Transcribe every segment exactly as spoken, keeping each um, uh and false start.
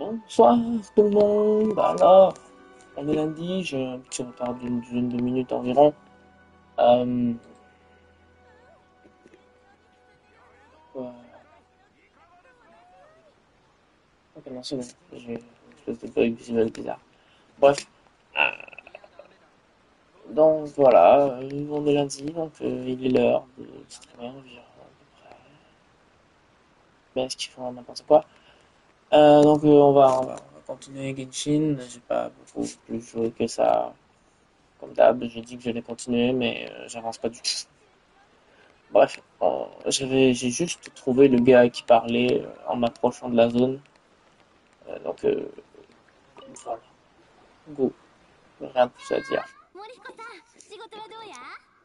Bonsoir tout le monde. Bah alors, on est lundi, j'ai un petit retard d'une dizaine de minutes environ. Euh, euh, ok, non, c'est bon. J'ai une espèce de bug visuel bizarre. Bref, euh, donc voilà, euh, on est lundi, donc euh, il est l'heure de streamer environ à peu près. Ben, ce qu'ils font n'importe quoi. Euh, donc euh, on va, on va, on va continuer Genshin. J'ai pas beaucoup plus joué que ça. Comme d'hab, j'ai dit que j'allais continuer, mais euh, j'avance pas du tout. Bref, euh, j'avais, j'ai juste trouvé le gars qui parlait euh, en m'approchant de la zone. Euh, donc euh, voilà, go, rien de plus à dire. 森彦さん、仕事はどうや？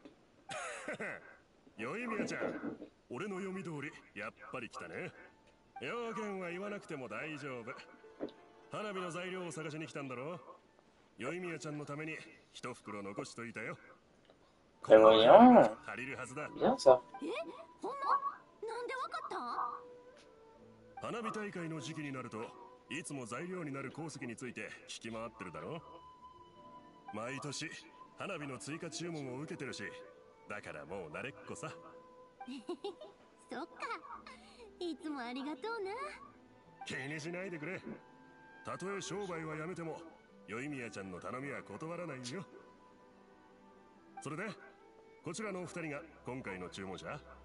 よいみやちゃん、俺の読み通りやっぱり来たね。要件は言わなくても大丈夫。花火の材料を探しに来たんだろ。よいみやちゃんのために一袋残しといたよ。こ Ben のくらいは voyons, 足りるはずだ。 bien ça. え、ほんま？なんでわかった？ 花火大会の時期になるといつも材料になる鉱石について聞き回ってるだろ。毎年花火の追加注文を受けてるし、だからもう慣れっこさ。 そっか。いつもありがとうな。 気にしないでくれ。たとえ商売はやめても、よいみやちゃんの頼みは断らないよ。それで、こちらのお二人が今回の注文者？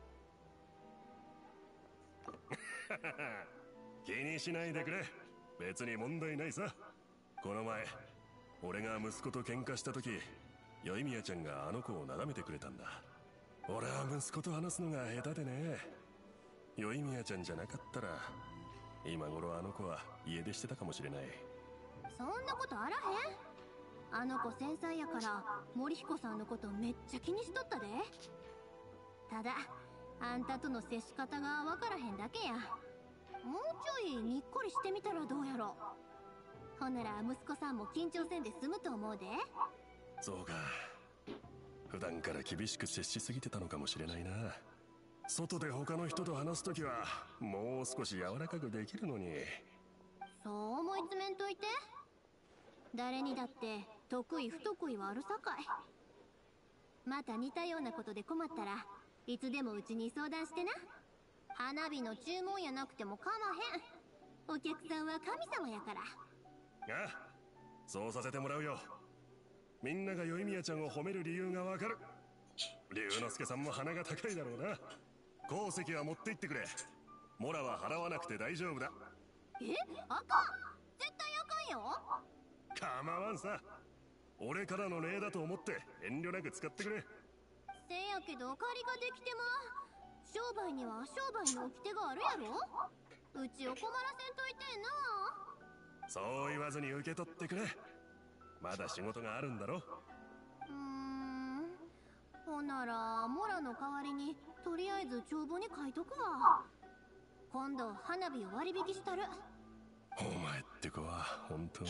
気にしないでくれ。別に問題ないさ。この前、俺が息子と喧嘩した時、よいみやちゃんがあの子を眺めてくれたんだ。俺は息子と話すのが下手でね。よいみやちゃんじゃなかったら、今頃あの子は家出してたかもしれない。 そんなことあらへん。あの子繊細やから森彦さんのことめっちゃ気にしとったで。ただあんたとの接し方がわからへんだけや。もうちょいにっこりしてみたらどうやろ。ほんなら息子さんも緊張せんで済むと思うで。 そうか。普段から厳しく接しすぎてたのかもしれないな。外で他の人と話すときはもう少し柔らかくできるのに。 そう思い詰めんといて。誰にだって得意不得意はあるさかい。また似たようなことで困ったらいつでもうちに相談してな。花火の注文やなくても構わへん。お客さんは神様やから。 ああ、そうさせてもらうよ。みんながよいみやちゃんを褒める理由がわかる。龍之介さんも鼻が高いだろうな。鉱石は持って行ってくれ。モラは払わなくて大丈夫だ。 え、あかん。絶対あかんよ。 構わんさ。俺からの礼だと思って遠慮なく使ってくれ。 せやけど借りができてま。商売には商売の掟があるやろ。うちを困らせんといてんな。 そう言わずに受け取ってくれ。まだ仕事があるんだろ。 うーん、ほならモラの代わりにとりあえず帳簿に書いとくわ。今度花火を割引したる。 お前って子は本当に。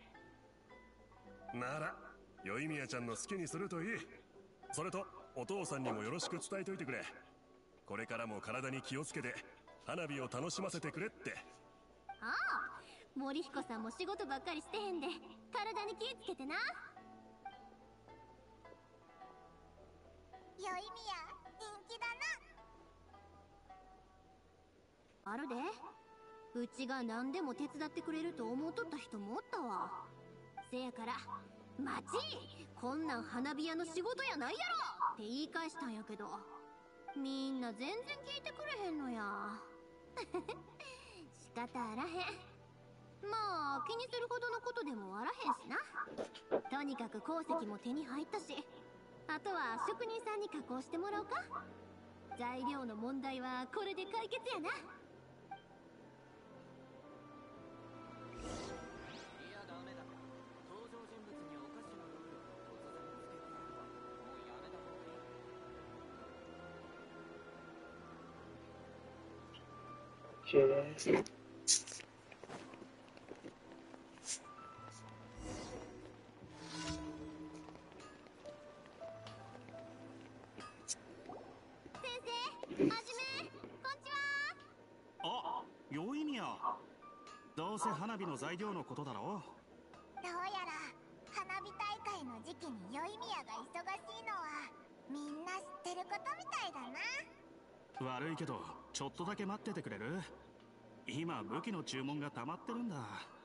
ならよいみやちゃんの好きにするといい。それとお父さんにもよろしく伝えといてくれ。これからも体に気をつけて花火を楽しませてくれって。 ああ、森彦さんも仕事ばっかりしてへんで体に気ぃつけてな。よいみや人気だな。あるで。うちが何でも手伝ってくれると思うとった人もおったわ。せやから「待ち、こんなん花火屋の仕事やないやろ!」って言い返したんやけど、みんな全然聞いてくれへんのや。仕方あらへん。まあ気にするほどのことでもあらへんしな。とにかく鉱石も手に入ったし、あとは職人さんに加工してもらおうか。材料の問題はこれで解決やな。 Ok. 先生、はじめ、こんちは。 あ、よいみや。 どうせ花火の材料のことだろう。 どうやら花火大会の時期に宵宮が忙しいのはみんな知ってることみたいだな。 悪いけどちょっとだけ待っててくれる？今武器の注文が溜まってるんだ。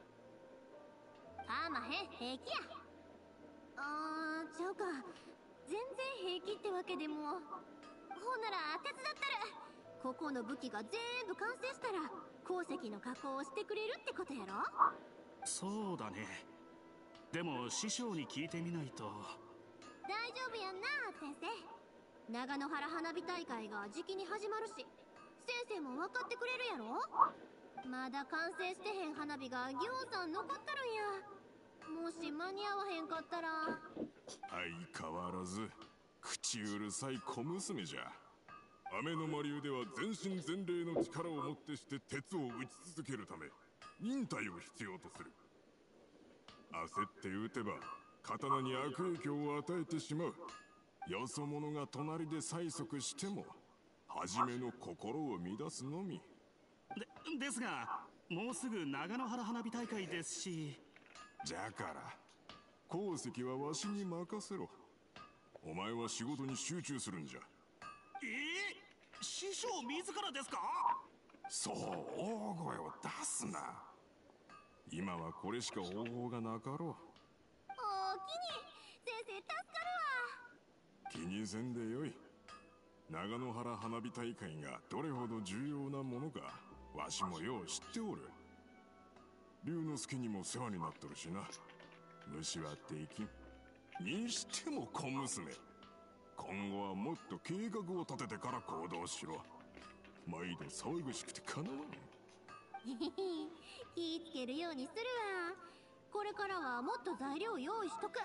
かまへん、平気や。あーちゃうか、全然平気ってわけでも。ほんなら手伝ったる。ここの武器が全部完成したら鉱石の加工をしてくれるってことやろ。 そうだね。でも師匠に聞いてみないと。 大丈夫やんな先生。長野原花火大会が時期に始まるし、先生も分かってくれるやろ。まだ完成してへん花火がぎょうさん残っとるんや。もし間に合わへんかったら。 相変わらず口うるさい小娘じゃ。雨の魔流では全身全霊の力をもってして鉄を打ち続けるため忍耐を必要とする。焦って撃てば刀に悪影響を与えてしまう。よそ者が隣で催促しても初めの心を乱すのみ。 でですがもうすぐ長野原花火大会ですし。 じゃから鉱石はわしに任せろ。お前は仕事に集中するんじゃ。 えー、師匠自らですか？ そう大声を出すな。今はこれしか方法がなかろう。 おおきに先生助かるわ。 気にせんでよい。長野原花火大会がどれほど重要なものかわしもよう知っておる。龍之介にも世話になっとるしな。無視はできん。にしても小娘、今後はもっと計画を立ててから行動しろ。毎度騒がしくてかなわん。 気ぃつけるようにするわ。これからはもっと材料用意しとく。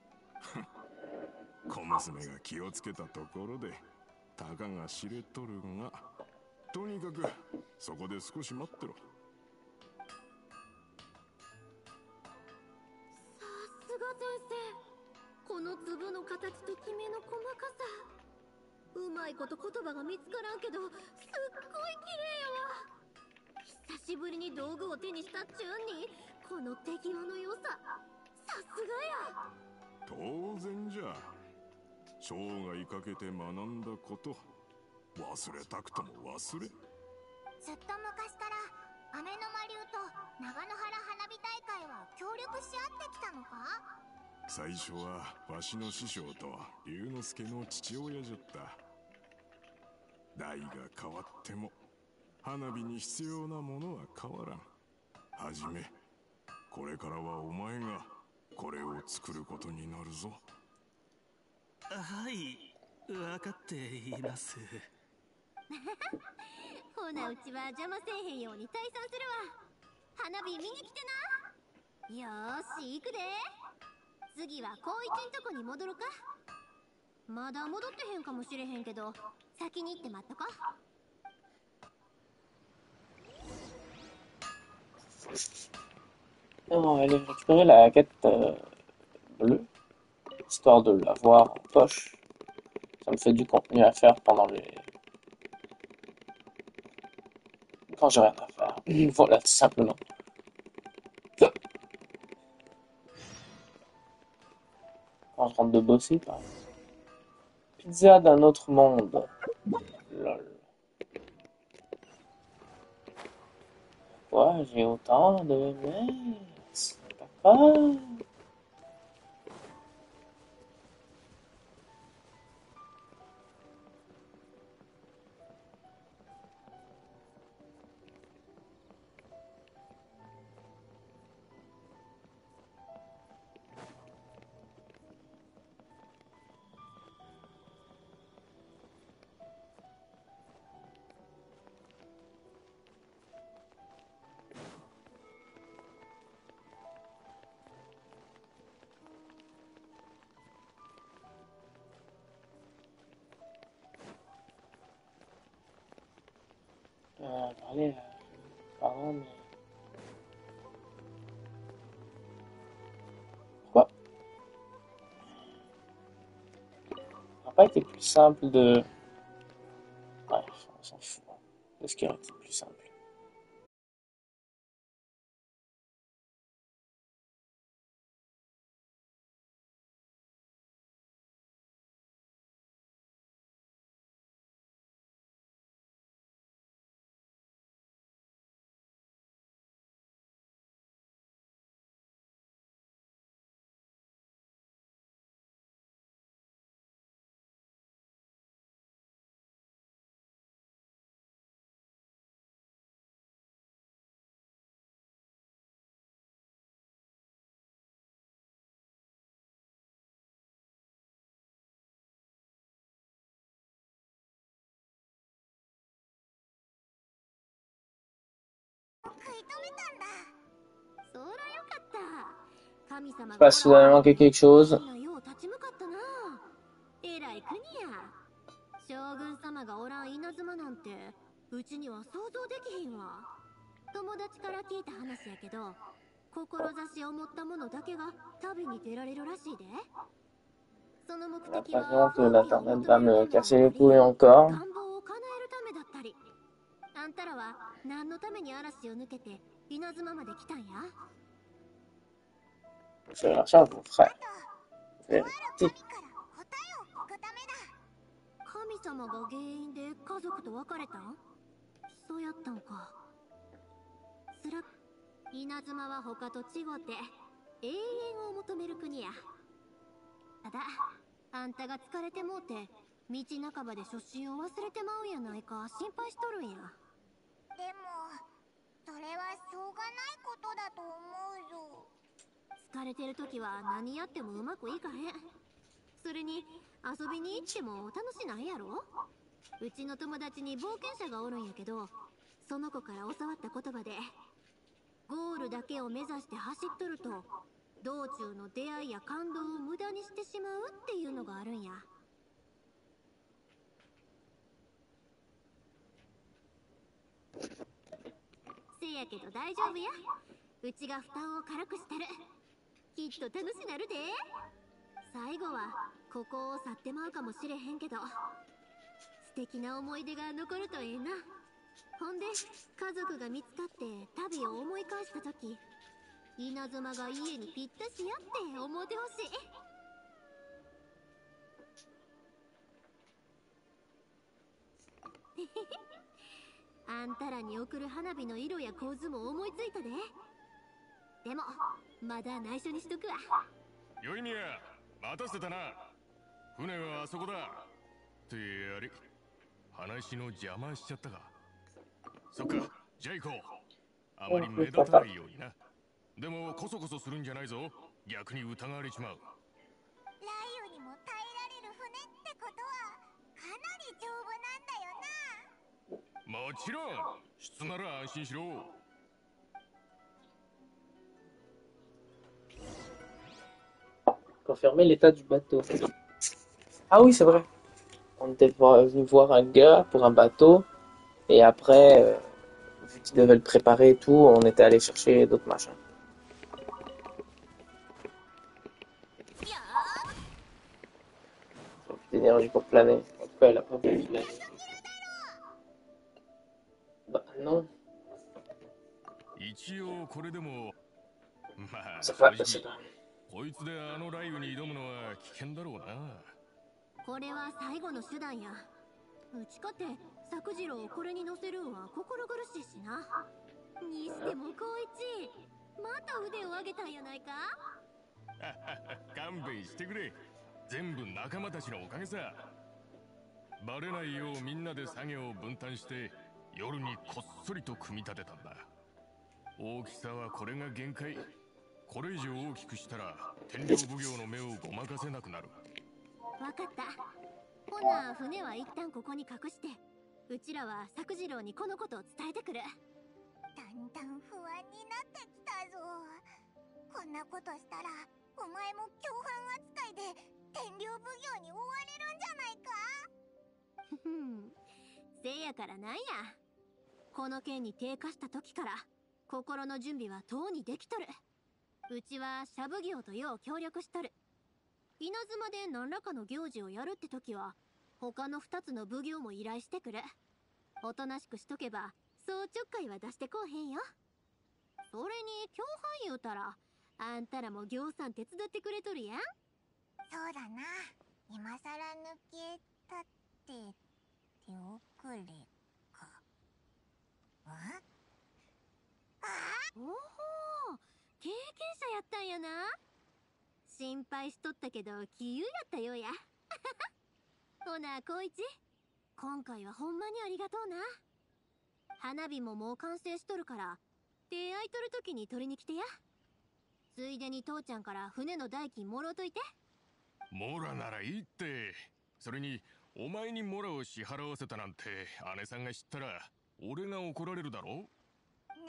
小娘が気をつけたところでたかが知れとるが、とにかくそこで少し待ってろ。 さすが先生。この粒の形ときめの細かさ、うまいこと言葉が見つからんけどすっごい綺麗やわ。久しぶりに道具を手にしたっちゅうんにこの手際の良さ、さすがや。 当然じゃ。生涯かけて学んだこと忘れたくとも忘れ。 ずっと昔から雨の魔流と長野原花火大会は協力し合ってきたのか？ 最初はわしの師匠と龍之介の父親じゃった。代が変わっても花火に必要なものは変わらん。はじめ、これからはお前がこれを作ることになるぞ。 はい、分かっています。 ほなうちは邪魔せえへんように退散するわ。花火見に来てな。よーし行くで。次は光一んとこに戻るか。まだ戻ってへんかもしれへんけど先に行って待っとこ。 On va aller récupérer la quête euh, bleue, histoire de l'avoir en poche. Ça me fait du contenu à faire pendant les... quand j'ai rien à faire. Voilà, tout simplement. Quand je rentre de bosser, par exemple. Pizza d'un autre monde. Lol. Pourquoi j'ai autant de mess? Papa? Euh, parler, euh, pardon, mais... Pourquoi? Ça n'a pas été plus simple de... Bref, on s'en fout. Est-ce qu'il aurait été plus simple? めたんだ。 そらよかった。神様 Je sais pas si vous avez manqué quelque chose. よう立ち向かったな。えらい国や。将軍様がおらん稲妻なんてうちには想像できひんわ。友達から聞いた話やけど、志を持った者だけが旅に出られるらしいで。その目的は L'impression que l'internet va me casser les couilles encore. 願望を叶えるためだったり。あんたらは何のために嵐を抜けて稲妻まで来たんや？ Je vais chercher un bon frère. とある Vérité. 神から答えを聞くためだ。 神様が原因で家族と別れたん？そうやったんか。つら稲妻は他と違って永遠を求める国や。ただあんたが疲れてもうて道半ばで初心を忘れてまうんやないか心配しとるんや。 でもそれはしょうがないことだと思うぞ。 疲れてる時は何やってもうまくいかへん。それに遊びに行っても楽しないやろ。うちの友達に冒険者がおるんやけど、その子から教わった言葉で、ゴールだけを目指して走っとると道中の出会いや感動を無駄にしてしまうっていうのがあるんや。せやけど大丈夫や。うちが負担を軽くしたる。きっと楽しなるで。最後はここを去ってまうかもしれへんけど、素敵な思い出が残るとええな。ほんで家族が見つかって旅を思い返した時、稲妻が家にぴったしやって思うてほしい。あんたらに送る花火の色や構図も思いついたで。でもまだ内緒にしとくわ。 よいみや、待たせたな。船はあそこだ。ってあれ、話の邪魔しちゃったか。そっか、じゃあ行こう。あまり目立たないようにな。でもコソコソするんじゃないぞ。逆に疑われちまう。 雷雨にも耐えられる船ってことはかなり丈夫なんだよな。 もちろん、質なら安心しろ。 Confirmer l'état du bateau. Ah oui, c'est vrai. On était venu voir un gars pour un bateau. Et après, euh, vu qu'ils devaient le préparer et tout, on était allé chercher d'autres machins. Plus d'énergie pour planer. En tout cas, elle a pas voulu planer. Bah non. Ça va, c'est pas. こいつであの雷雨に挑むのは危険だろうな。 これは最後の手段や。うちかて作次郎をこれに乗せるんは心苦しいしな。にしても光一、また腕を上げたんやないか。 勘弁してくれ。全部仲間たちのおかげさ。バレないようみんなで作業を分担して夜にこっそりと組み立てたんだ。大きさはこれが限界。これ以上大きくしたら天領奉行の目をごまかせなくなる。 わかった。ほな船は一旦ここに隠して、うちらは作次郎にこのことを伝えてくる。 だんだん不安になってきたぞ。こんなことしたらお前も共犯扱いで天領奉行に追われるんじゃないか。 ふん、せやからなんや。この件に低下した時から心の準備はとうにできとる。うちは社奉行とよう協力しとる。稲妻で何らかの行事をやるって時は他の二つの奉行も依頼してくる。おとなしくしとけばそうちょっかいは出してこうへんよ。それに共犯言うたらあんたらも行さん手伝ってくれとるやん。 そうだな。今さら抜けたって手遅れか。ああおほー、経験者やったんやな。心配しとったけど杞憂やったようや。ほな光一、今回はほんまにありがとうな。花火ももう完成しとるから手空いとる時に取りに来てや。ついでに父ちゃんから船の代金もろうといて。 モラならいいって。それにお前にモラを支払わせたなんて姉さんが知ったら俺が怒られるだろ。 姉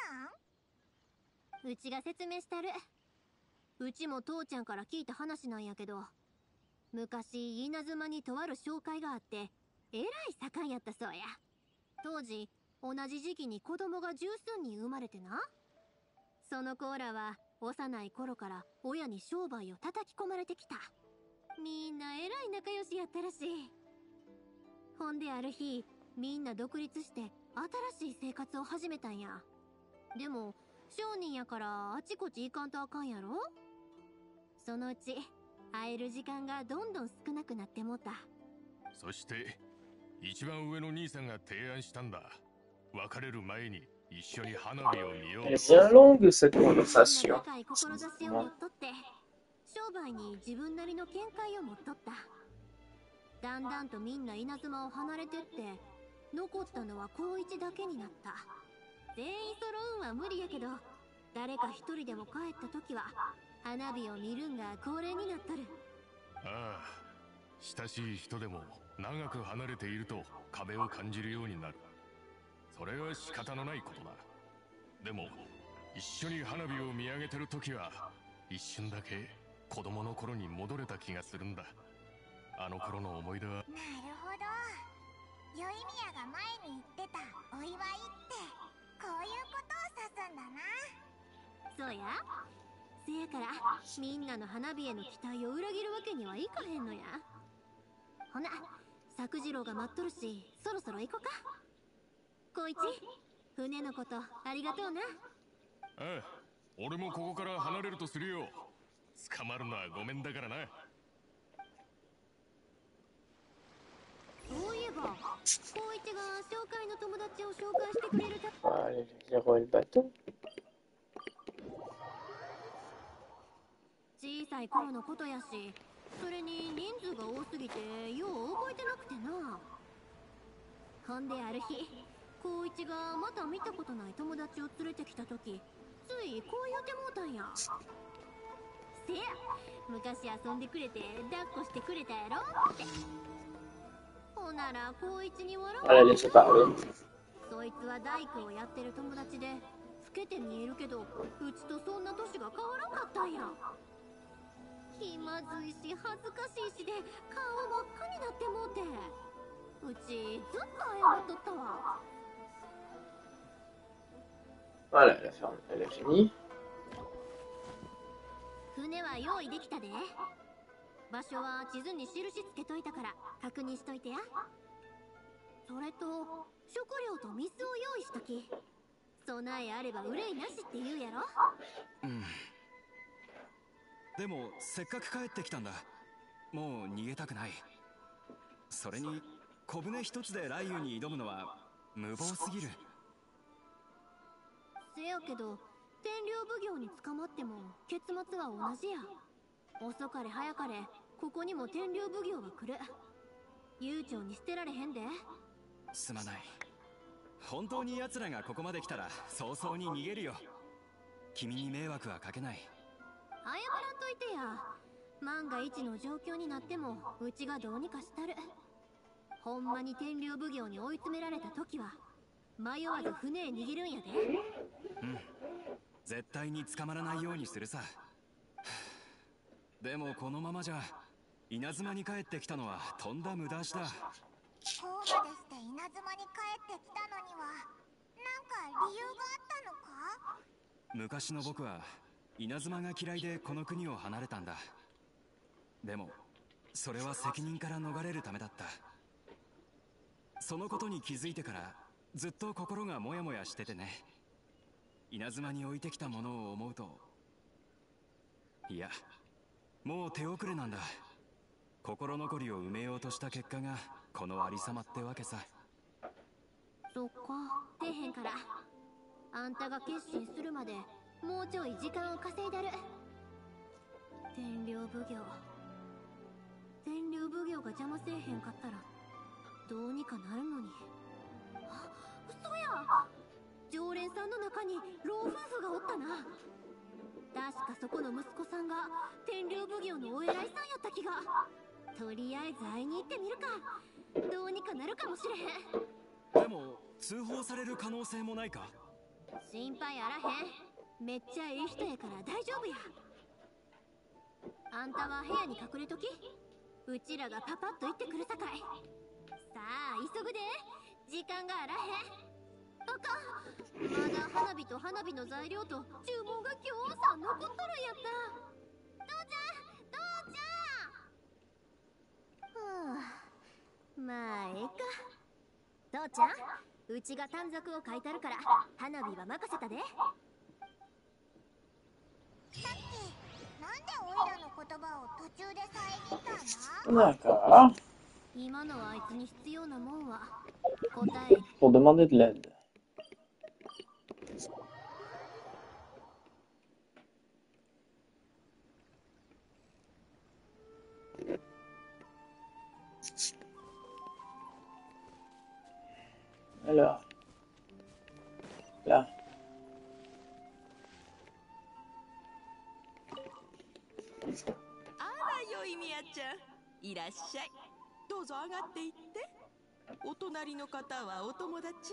なんうちが説明したる。うちも父ちゃんから聞いた話なんやけど、昔稲妻にとある紹介があってえらい盛んやったそうや。当時同じ時期に子供が十数人生まれてな、その子らは幼い頃から親に商売を叩き込まれてきた。みんなえらい仲良しやったらしい。ほんである日、みんな独立して新しい生活を始めたんや。でも商人やからあちこち行かんとあかんやろ。そのうち会える時間がどんどん少なくなってもた。 そして一番上の兄さんが提案したんだ。別れる前に一緒に花火を見よう。 Elle est bien longue cette みんな conversation. 高い志を持っとって商売に自分なりの見解を持っとった。だんだんとみんな稲妻を離れてって残ったのは光一だけになった。全員揃うんは無理やけど、誰か一人でも帰った時は花火を見るんが恒例になっとる。 ああ、親しい人でも長く離れていると壁を感じるようになる。それは仕方のないことだ。でも一緒に花火を見上げてる時は一瞬だけ子供の頃に戻れた気がするんだ。あの頃の思い出は。 なるほど。よいみやが前に言ってたお祝いってこういうことを指すんだな。 そうや。せやからみんなの花火への期待を裏切るわけにはいかへんのや。ほな、作次郎が待っとるし、そろそろ行こか。光一、船のことありがとうな。 ああ、俺もここから離れるとするよ。捕まるのはごめんだからな。 そういえば光一が紹介の友達を紹介してくれるた。 On va aller zéro le bateau. 小さい頃のことやし、それに人数が多すぎてよう覚えてなくてな。ほんである日、光一がまだ見たことない友達を連れてきた時、ついこう言うてもうたんや。せや、昔遊んでくれて抱っこしてくれたやろって。ほなら光一に笑 On va わ la れ laisser て、 parler. そいつは大工をやってる友達で老けて見えるけど、うちとそんな年が変わらんかったんや。気まずいし恥ずかしいしで顔真っ赤になってもうて、うちずっと謝っとったわ。 Voilà, elle a, fermé, elle a fini. 船は用意できたで。場所は地図に印つけといたから確認しといてや。それと食料と水を用意しとき。備えあれば憂いなしって言うやろ。 うん。でもせっかく帰ってきたんだ。もう逃げたくない。それに小舟一つで雷雨に挑むのは無謀すぎる。 せやけど天領奉行に捕まっても結末は同じや。遅かれ早かれここにも天領奉行は来る。悠長に捨てられへんで。 すまない。本当に奴らがここまで来たら早々に逃げるよ。君に迷惑はかけない。 謝らんといてや。万が一の状況になってもうちがどうにかしたる。ほんまに天領奉行に追い詰められた時は迷わず船へ逃げるんやで。 うん、絶対に捕まらないようにするさ。でもこのままじゃ稲妻に帰ってきたのはとんだ無駄足だ。 こうまでして稲妻に帰ってきたのにはなんか理由があったのか？ 昔の僕は稲妻が嫌いでこの国を離れたんだ。でもそれは責任から逃れるためだった。そのことに気づいてからずっと心がモヤモヤしててね。稲妻に置いてきたものを思うと、いやもう手遅れなんだ。心残りを埋めようとした結果がこのありさまってわけさ。 そっか、底辺からあんたが決心するまでもうちょい時間を稼いだる。天領奉行天領奉行が邪魔せえへんかったらどうにかなるのに。あ、嘘や。常連さんの中に老夫婦がおったな。確かそこの息子さんが天領奉行のお偉いさんやった気が。とりあえず会いに行ってみるか。どうにかなるかもしれへん。 でも通報される可能性もないか？ 心配あらへん。めっちゃいい人やから大丈夫や。あんたは部屋に隠れとき。うちらがパパッと行ってくるさかい。さあ急ぐで、時間があらへん。あかん、まだ花火と花火の材料と注文がぎょうさん残っとるんやった。父ちゃん父ちゃん。はあ、まあええか。父ちゃん、うちが短冊を書いてあるから花火は任せたで。 さっきなんでオイラの言葉を途中で遮ったんだ？ なんか、 今のあいつに必要なもんは答え。 pour demander de l'aide. Alors, là. あら、よいみやちゃん、いらっしゃい。どうぞ上がっていって。お隣の方はお友達？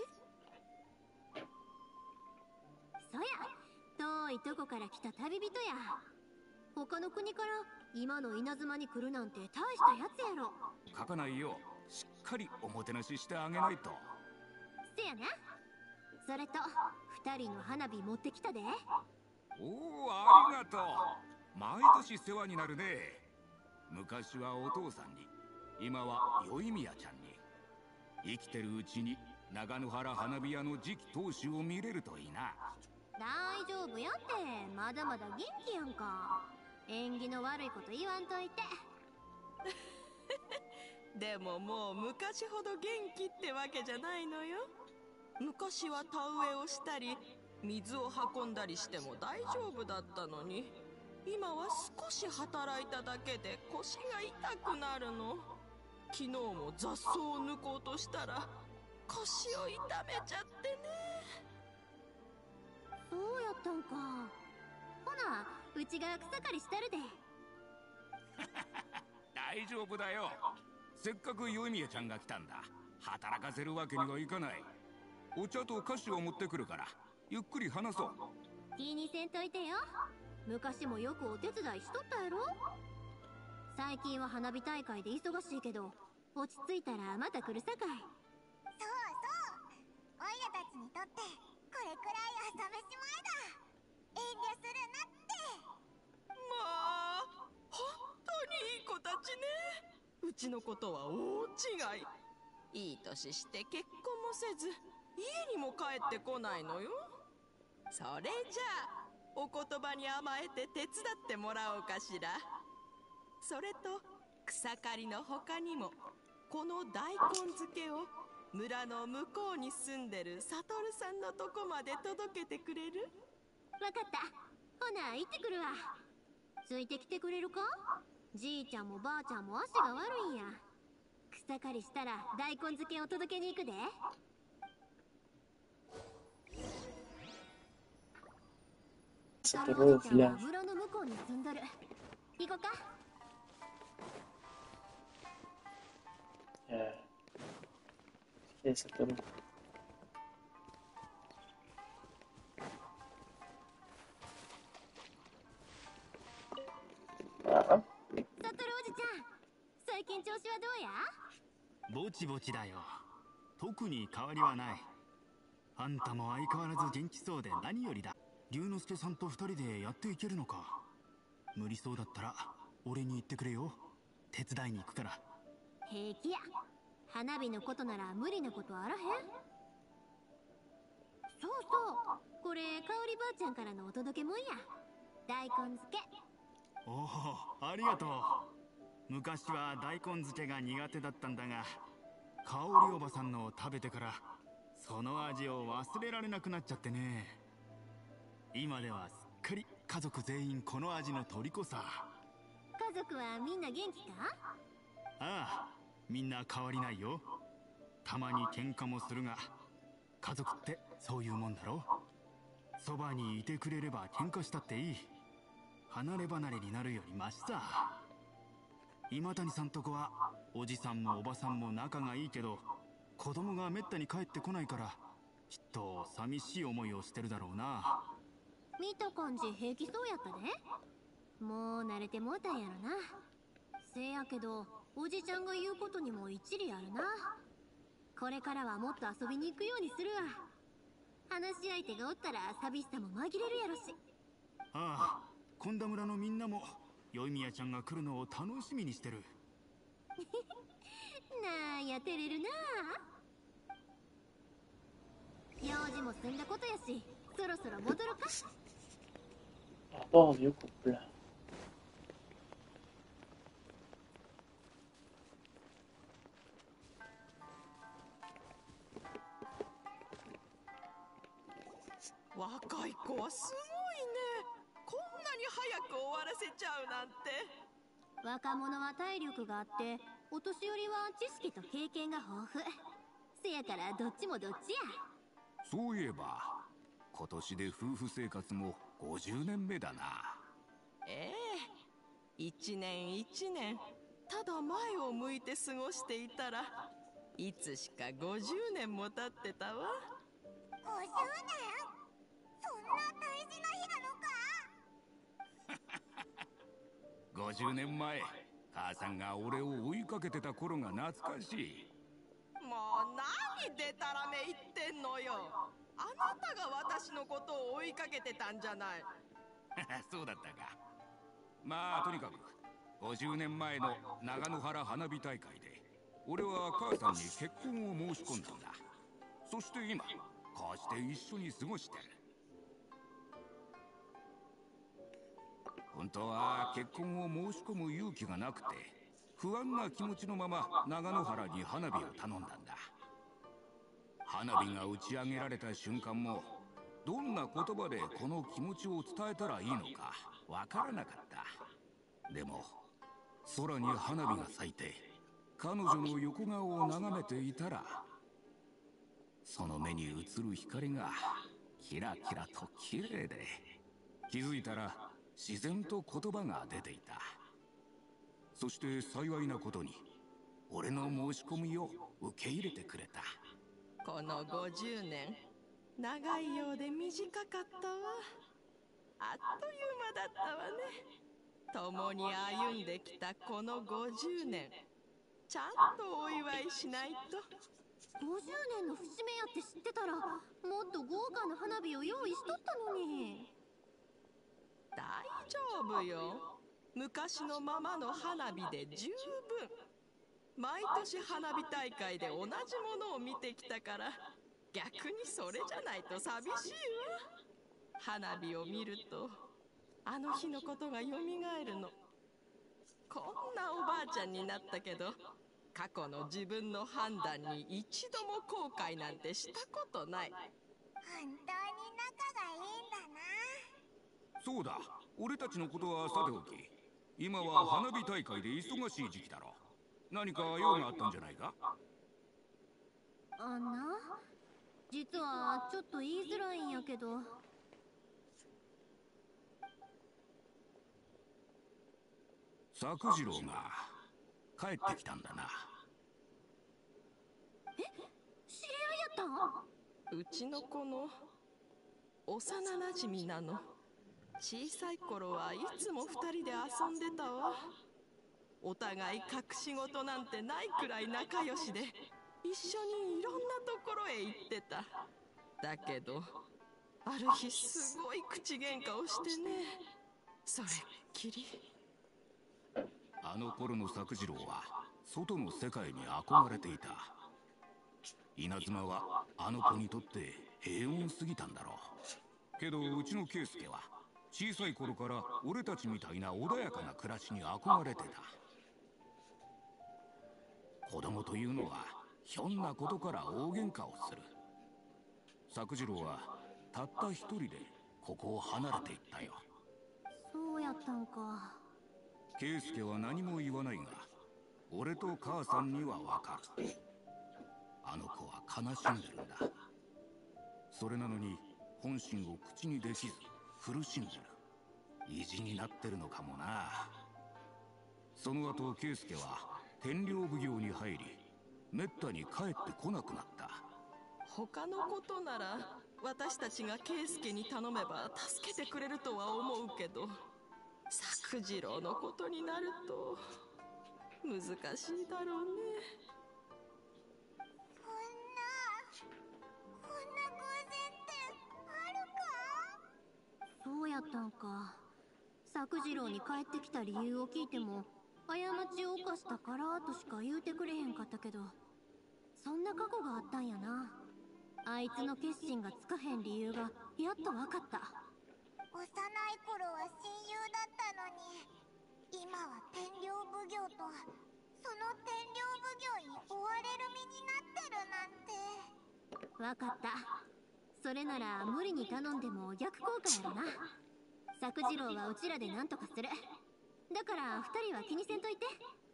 そや、遠いとこから来た旅人や。他の国から今の稲妻に来るなんて大したやつやろ。 書かないよ。しっかりおもてなししてあげないと。 せやな。それと二人の花火持ってきたで。 おお、ありがとう。毎年世話になるね。昔はお父さんに、今はよいみやちゃんに。生きてるうちに長野原花火屋の次期当主を見れるといいな。 大丈夫やって、まだまだ元気やんか。縁起の悪いこと言わんといて。 でももう昔ほど元気ってわけじゃないのよ。昔は田植えをしたり水を運んだりしても大丈夫だったのに、今は少し働いただけで腰が痛くなるの。昨日も雑草を抜こうとしたら腰を痛めちゃってね。 そうやったんか。ほな、うちが草刈りしてるで。 大丈夫だよ。せっかくよいみやちゃんが来たんだ。働かせるわけにはいかない。お茶と菓子を持ってくるからゆっくり話そう。 気にせんといてよ。昔もよくお手伝いしとったやろ。最近は花火大会で忙しいけど、落ち着いたらまた来るさかい。 そうそう、オイラたちにとってこれくらい朝飯前だ。遠慮するなって。 まあ本当にいい子たちね。うちのことは大違い。いい年して結婚もせず家にも帰ってこないのよ。それじゃあお言葉に甘えて手伝ってもらおうかしら。それと草刈りの他にもこの大根漬けを村の向こうに住んでるサトルさんのとこまで届けてくれる？ わかった。ほな行ってくるわ。ついてきてくれるか？じいちゃんもばあちゃんも足が悪いんや。草刈りしたら大根漬けを届けに行くで。サトルおじちゃんは村の向こうに住んどる。行こうか。 Euh, et ça tombe. Ah, サトルおじちゃん、最近調子はどうや？ ぼちぼちだよ。特に変わりはない。あんたも相変わらず元気そうで何よりだ。龍之介さんと二人でやっていけるのか。無理そうだったら俺に言ってくれよ。手伝いに行くから。 平気や。花火のことなら無理なことあらへん。そうそう、これ香りばあちゃんからのお届けもんや。大根漬け。 おお、ありがとう。昔は大根漬けが苦手だったんだが、香りおばさんのを食べてからその味を忘れられなくなっちゃってね。今ではすっかり家族全員この味の虜さ。 家族はみんな元気か？ ああ、みんな変わりないよ。たまに喧嘩もするが、家族ってそういうもんだろ。そばにいてくれれば喧嘩したっていい。離れ離れになるよりマシさ。今谷さんとこはおじさんもおばさんも仲がいいけど、子供がめったに帰ってこないからきっと寂しい思いをしてるだろうな。 見た感じ平気そうやったで。もう慣れてもうたんやろな。せやけどおじちゃんが言うことにも一理あるな。これからはもっと遊びに行くようにするわ。話し相手がおったら寂しさも紛れるやろし。 ああ、今田村のみんなも宵宮ちゃんが来るのを楽しみにしてる。 なんや照れるな。用事も済んだことやし、そろそろ戻るか。 Rapport vieux couple. 若い子はすごいね。こんなに早く終わらせちゃうなんて。 若者は体力があって、お年寄りは知識と経験が豊富。せやからどっちもどっちや。 そういえば今年で夫婦生活もごじゅうねんめだな。 ええ、一年一年ただ前を向いて過ごしていたら、いつしかごじゅうねんも経ってたわ。 ごじゅうねん？そんな大事な日なのか？ ごじゅうねんまえ、母さんが俺を追いかけてた頃が懐かしい。 もう何でたらめ言ってんのよ。あなたが私のことを追いかけてたんじゃない。 そうだったか。まあとにかくごじゅうねんまえの長野原花火大会で俺は母さんに結婚を申し込んだんだ。そして今こうして一緒に過ごしてる。本当は結婚を申し込む勇気がなくて不安な気持ちのまま長野原に花火を頼んだんだ。花火が打ち上げられた瞬間もどんな言葉でこの気持ちを伝えたらいいのかわからなかった。でも空に花火が咲いて彼女の横顔を眺めていたら、その目に映る光がキラキラと綺麗で、気づいたら自然と言葉が出ていた。そして幸いなことに俺の申し込みを受け入れてくれた。 このごじゅうねん長いようで短かったわ。あっという間だったわね。共に歩んできたこのごじゅうねん、ちゃんとお祝いしないと。 ごじゅうねんの節目やって知ってたら、もっと豪華な花火を用意しとったのに。 大丈夫よ。昔のままの花火で十分。毎年花火大会で同じものを見てきたから、逆にそれじゃないと寂しいわ。花火を見るとあの日のことがよみがえるの。こんなおばあちゃんになったけど、過去の自分の判断に一度も後悔なんてしたことない。 本当に仲がいいんだな。 そうだ、俺たちのことはさておき、今は花火大会で忙しい時期だろ。何か用があったんじゃないか？ あんな、実はちょっと言いづらいんやけど。 作次郎が帰ってきたんだな。 え、知り合いやったん？ うちの子の幼なじみなの。小さい頃はいつも二人で遊んでたわ。お互い隠し事なんてないくらい仲良しで、一緒にいろんなところへ行ってた。だけどある日すごい口喧嘩をしてね、それっきり。 あの頃の作次郎は外の世界に憧れていた。稲妻はあの子にとって平穏すぎたんだろう。けどうちの圭介は小さい頃から俺たちみたいな穏やかな暮らしに憧れてた。子供というのはひょんなことから大喧嘩をする。作次郎はたった一人でここを離れていったよ。 そうやったんか。 圭介は何も言わないが、俺と母さんにはわかる。あの子は悲しんでるんだ。それなのに本心を口にできず苦しんでる。意地になってるのかもな。その後圭介は天領奉行に入り、めったに帰ってこなくなった。 他のことなら私たちが圭介に頼めば助けてくれるとは思うけど、作次郎のことになると難しいだろうね。 こんなこんな偶然ってあるか？ そうやったんか。作次郎に帰ってきた理由を聞いても、過ちを犯したからとしか言うてくれへんかったけど、そんな過去があったんやな。あいつの決心がつかへん理由がやっとわかった。 幼い頃は親友だったのに、今は天領奉行とその天領奉行に追われる身になってるなんて。 わかった。それなら無理に頼んでも逆効果やろな。作次郎はうちらで何とかする。だから二人は気にせんといて。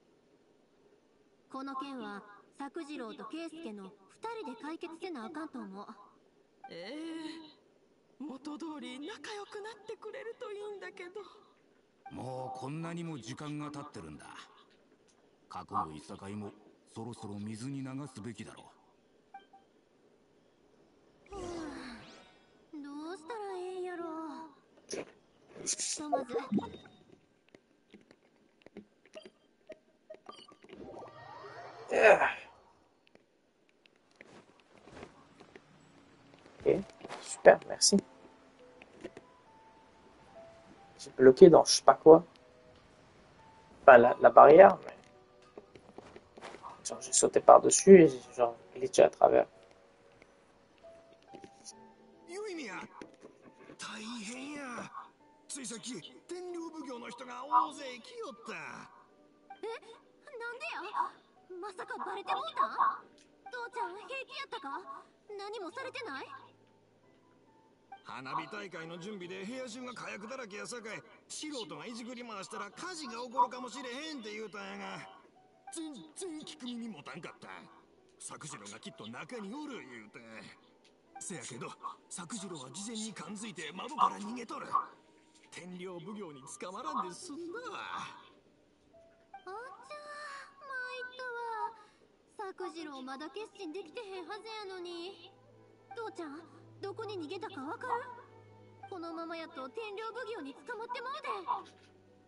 この件は作次郎と圭介の二人で解決せなあかんと思う。 ええ元通り仲良くなってくれるといいんだけど。 もうこんなにも時間が経ってるんだ。過去のいさかいもそろそろ水に流すべきだろう。 どうしたらええんやろ。ひとまず Ok, super, merci. J'ai bloqué dans je sais pas quoi. Enfin, la, la barrière, mais... Genre, j'ai sauté par-dessus et j'ai genre glitché à travers. ユイミヤ、大変や。ついさっき天領奉行の人が大勢来よった。 え、なんでや。まさかバレてもうた？父ちゃん平気やったか？何もされてない？ 花火大会の準備で部屋中が火薬だらけやさかい、素人がいじくり回したら火事が起こるかもしれへんって言うたんやが、全然聞く耳持たんかった。作次郎がきっと中におる言うて。せやけど作次郎は事前に感づいて窓から逃げとる。天領奉行に捕まらんで済んだわ。 あっちゃー、参ったわ。作次郎まだ決心できてへんはずやのに。父ちゃんどこに逃げたかわかる？このままやと天領奉行に捕まってまうで。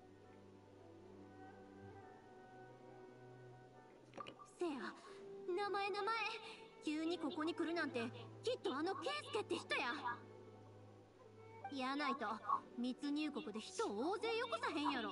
せや、名前名前。急にここに来るなんてきっとあの圭介って人や。やないと密入国で人を大勢よこさへんやろ。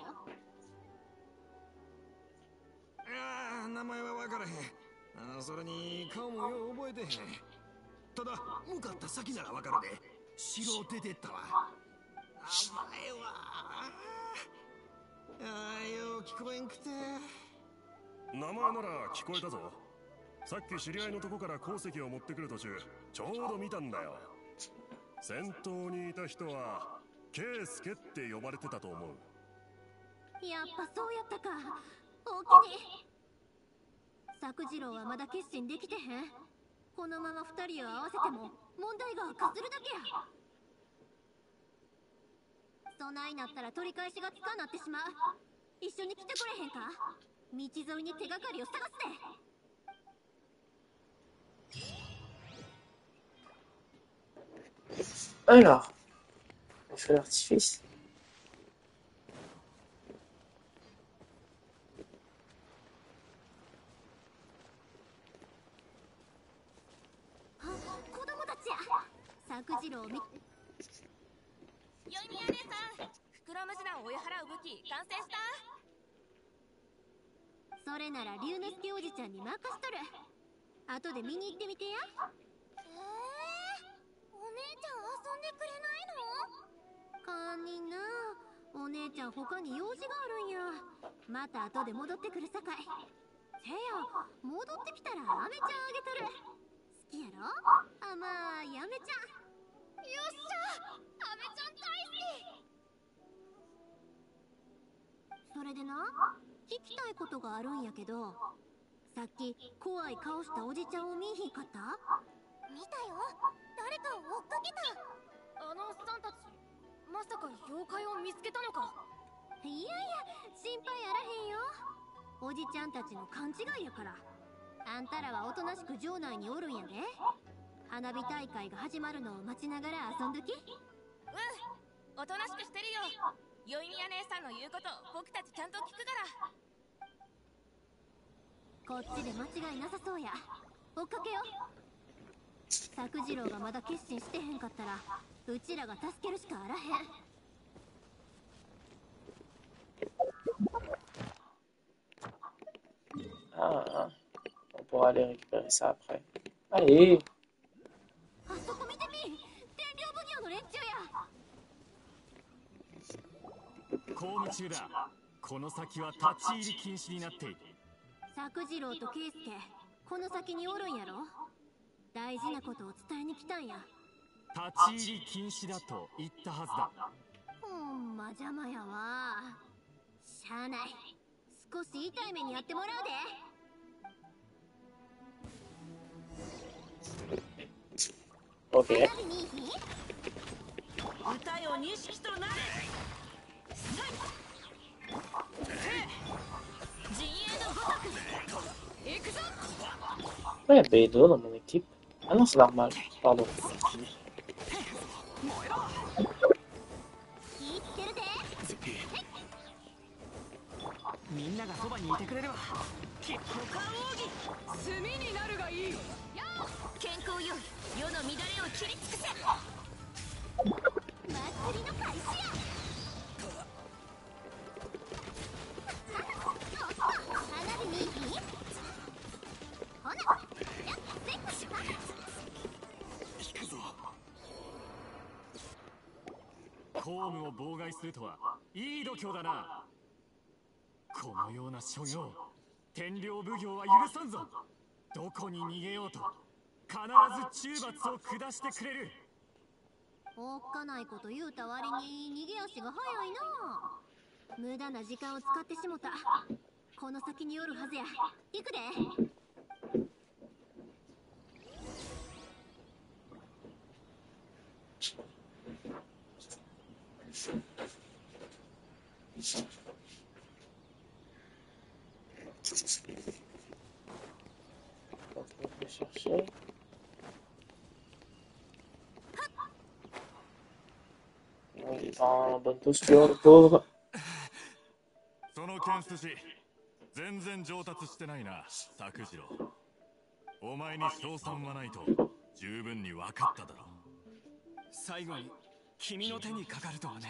ああ、名前は分からへん。あ、それに顔もよう覚えてへん。ただ向かった先なら分かるで。城を出てったわ。甘えわ。ああ、よう聞こえんくて。 名前なら聞こえたぞ。さっき知り合いのとこから鉱石を持ってくる途中、ちょうど見たんだよ。先頭にいた人は圭介って呼ばれてたと思う。 やっぱそうやったか。おおきに。作次郎はまだ決心できてへん。このまま二人を合わせても問題が悪化するだけや。そないなったら取り返しがつかなってしまう。一緒に来てくれへんか？道沿いに手がかりを探すで。 Alors, le feu d'artifice. 子供たちや。作次郎を見。 よいみや姉さん、膨らむ次男を追い払う武器完成した？ それなら龍之介おじちゃんに任しとる。後で見に行ってみてや。 えー、お姉ちゃん遊んでくれないの？ かんにんな。お姉ちゃん他に用事があるんや。また後で戻ってくるさかい。せや、戻ってきたらアメちゃんあげたる。好きやろ？甘いアメちゃん。 よっしゃ、アメちゃん大好き。 それでな、聞きたいことがあるんやけど、さっき怖い顔したおじちゃんを見ひんかった？ 見たよ。誰かを追っかけた。 あのおっさんたち、まさか妖怪を見つけたのか？ いやいや、心配あらへんよ。おじちゃんたちの勘違いやから。あんたらはおとなしく城内におるんやで。 花火大会が始まるのを待ちながら遊んどき。 うん、おとなしくしてるよ。よいみや姉さんの言うこと僕たちちゃんと聞くから。 こっちで間違いなさそうや。追っかけよ。作次郎がまだ決心してへんかったらうちらが助けるしかあらへん。 Ah, on pourra aller récupérer ça après. Allez! あそこ見てみ、天領奉行の連中や。 公務中だ。この先は立ち入り禁止になっている。 作次郎と圭介、この先におるんやろ。大事なことを伝えに来たんや。 立ち入り禁止だと言ったはずだ。 ほんま邪魔やわ。しゃあない。少し痛い目にやってもらうで。 OK。 花火にいひん？ 歌よ錦となれ。 陣営のごとく行くぞ。 Ouais, il y a B deux dans mon équipe. Ah non, c'est normal. Pardon. 気ぃつけるで。 みんながそばにいてくれるわ。 股間奥義炭になるがいい。 健康よい世の乱れを切り尽くせ。 祭りの開始や。花火にいひん？ほな、やっせっかしば。 行くぞ。公務を妨害するとはいい度胸だな。このような所業、天領奉行は許さんぞ。どこに逃げようと必ず中罰を下してくれる。 おっかないこと言うた割に逃げ足が早いな。無駄な時間を使ってしもた。この先におるはずや。行くで。 Donc, on va chercher. Il est pas en bonne posture, le pauvre. その剣筋全然上達してないな、作次郎。お前に賞賛はないと十分に分かっただろう。 最後に君の手にかかるとはね。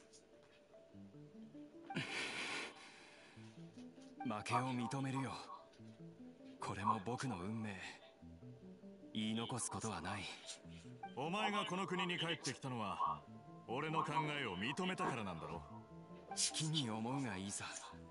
負けを認めるよ。これも僕の運命。言い残すことはない。 お前がこの国に帰ってきたのは俺の考えを認めたからなんだろう。 好きに思うがいいさ。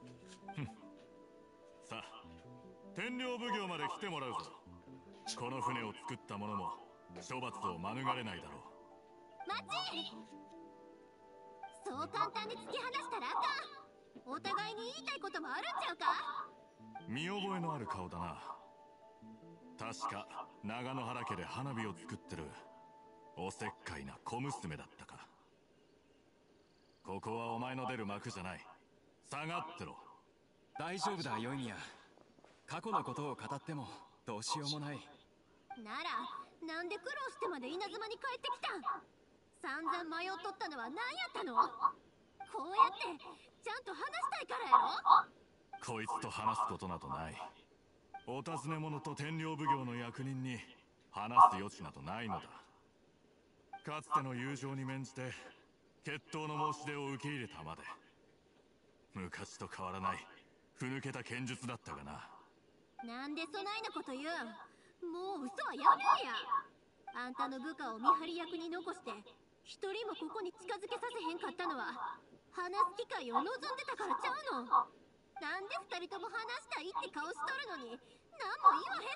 さあ、天領奉行まで来てもらうぞ。この船を作った者も処罰を免れないだろう。 待ち！そう簡単に突き放したらあかん。お互いに言いたいこともあるんちゃうか？ 見覚えのある顔だな。確か長野原家で花火を作ってるおせっかいな小娘だったか。ここはお前の出る幕じゃない。下がってろ。 大丈夫だよいみや。過去のことを語ってもどうしようもない。 ならなんで苦労してまで稲妻に帰ってきたん？散々迷っとったのは何やったの？こうやってちゃんと話したいからやろ？ こいつと話すことなどない。お尋ね者と天領奉行の役人に話す余地などないのだ。かつての友情に免じて決闘の申し出を受け入れたまで。昔と変わらないふぬけた剣術だったがな。 なんでそないなこと言うん？もう嘘はやめや。あんたの部下を見張り役に残して一人もここに近づけさせへんかったのは話す機会を望んでたからちゃうの？なんで二人とも話したいって顔しとるのに何も言わ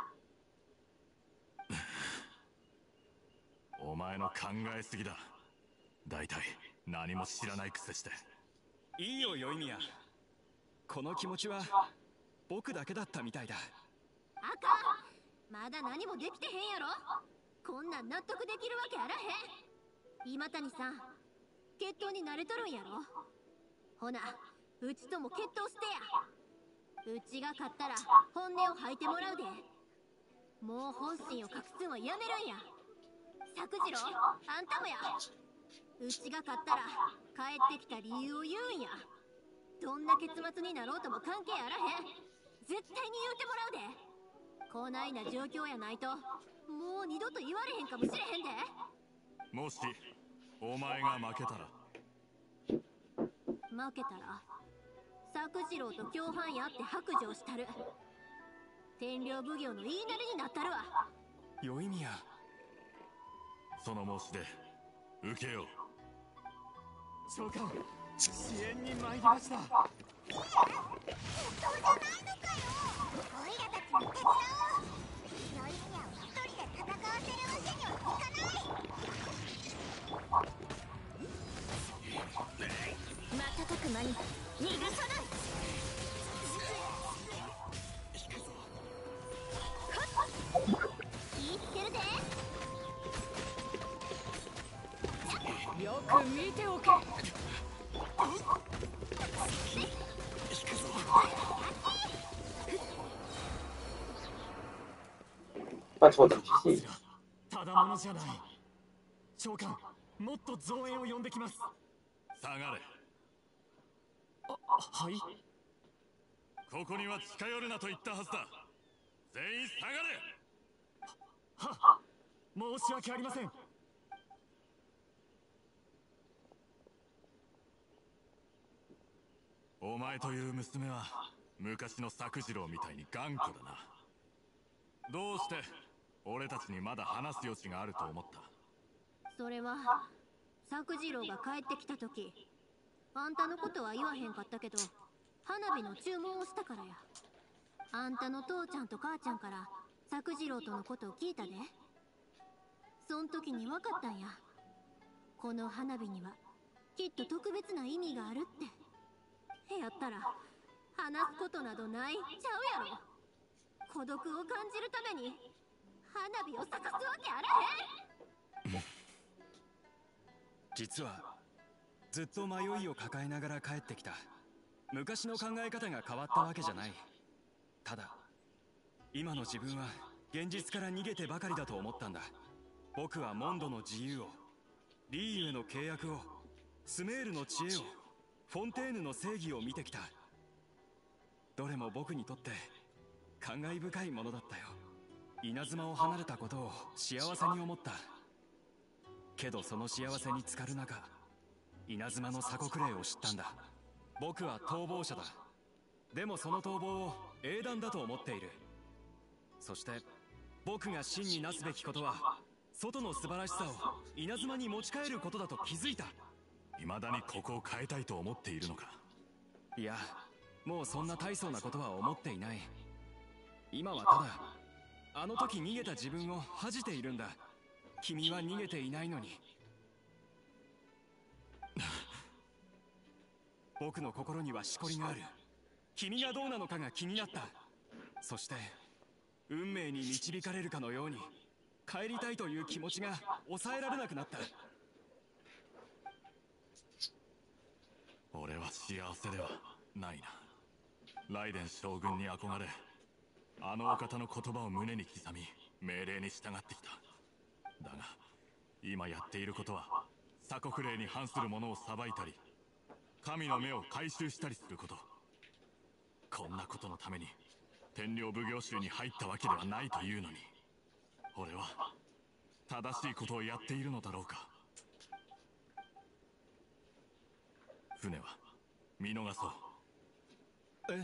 へんのや。 お前の考えすぎだ。だいたい何も知らないくせして。 いいよよいみや。この気持ちは僕だけだったみたいだ。 あかん。まだ何もできてへんやろ。こんなん納得できるわけあらへん。今谷さん、決闘に慣れとるんやろ。ほな、うちとも決闘してや。うちが勝ったら本音を吐いてもらうで。 もう本心を隠すんはやめるんや。作次郎、あんたもや。うちが勝ったら帰ってきた理由を言うんや。どんな結末になろうとも関係あらへん。絶対に言うてもらうで。こないな状況やないともう二度と言われへんかもしれへんで。 もしお前が負けたら。 負けたら作次郎と共犯やって白状したる。天領奉行の言いなりになったるわ。 宵宮、 その申し出受けよう。 長官、支援に参りました。 いや、本当じゃないのかよ。オイラたちも手伝おう。ヨイミヤを一人で戦わせるわけにはいかない。 瞬く間に逃がさない。言ってるで。 よく見ておけ。 Pas trop difficile. ただものじゃない。長官、もっと増援を呼んできます。 下がれ。 あ、はい。 ここには近寄るなと言ったはずだ。全員下がれ。 は、申し訳ありません。 お前という娘は昔の作次郎みたいに頑固だな。どうして俺たちにまだ話す余地があると思った？ それは作次郎が帰ってきた時、あんたのことは言わへんかったけど花火の注文をしたからや。あんたの父ちゃんと母ちゃんから作次郎とのことを聞いたで。そん時に分かったんや。この花火にはきっと特別な意味があるって。やったら話すことなどないちゃうやろ。孤独を感じるために花火を咲かすわけあらへん。 実はずっと迷いを抱えながら帰ってきた。昔の考え方が変わったわけじゃない。ただ今の自分は現実から逃げてばかりだと思ったんだ。僕はモンドの自由を、リーユへの契約を、スメールの知恵を、フォンテーヌの正義を見てきた。どれも僕にとって感慨深いものだったよ。稲妻を離れたことを幸せに思った。けどその幸せに浸かる中、稲妻の鎖国令を知ったんだ。僕は逃亡者だ。でもその逃亡を英断だと思っている。そして僕が真になすべきことは、外の素晴らしさを稲妻に持ち帰ることだと気づいた。 未だにここを変えたいと思っているのか？ いや、もうそんな大層なことは思っていない。今はただあの時逃げた自分を恥じているんだ。君は逃げていないのに。僕の心にはしこりがある。君がどうなのかが気になった。そして運命に導かれるかのように帰りたいという気持ちが抑えられなくなった。 俺は幸せではないな。ライデン将軍に憧れ、あのお方の言葉を胸に刻み命令に従ってきた。だが今やっていることは鎖国令に反する者を裁いたり、神の目を回収したりすること。こんなことのために天領奉行衆に入ったわけではないというのに、俺は正しいことをやっているのだろうか。船は見逃そう。 え？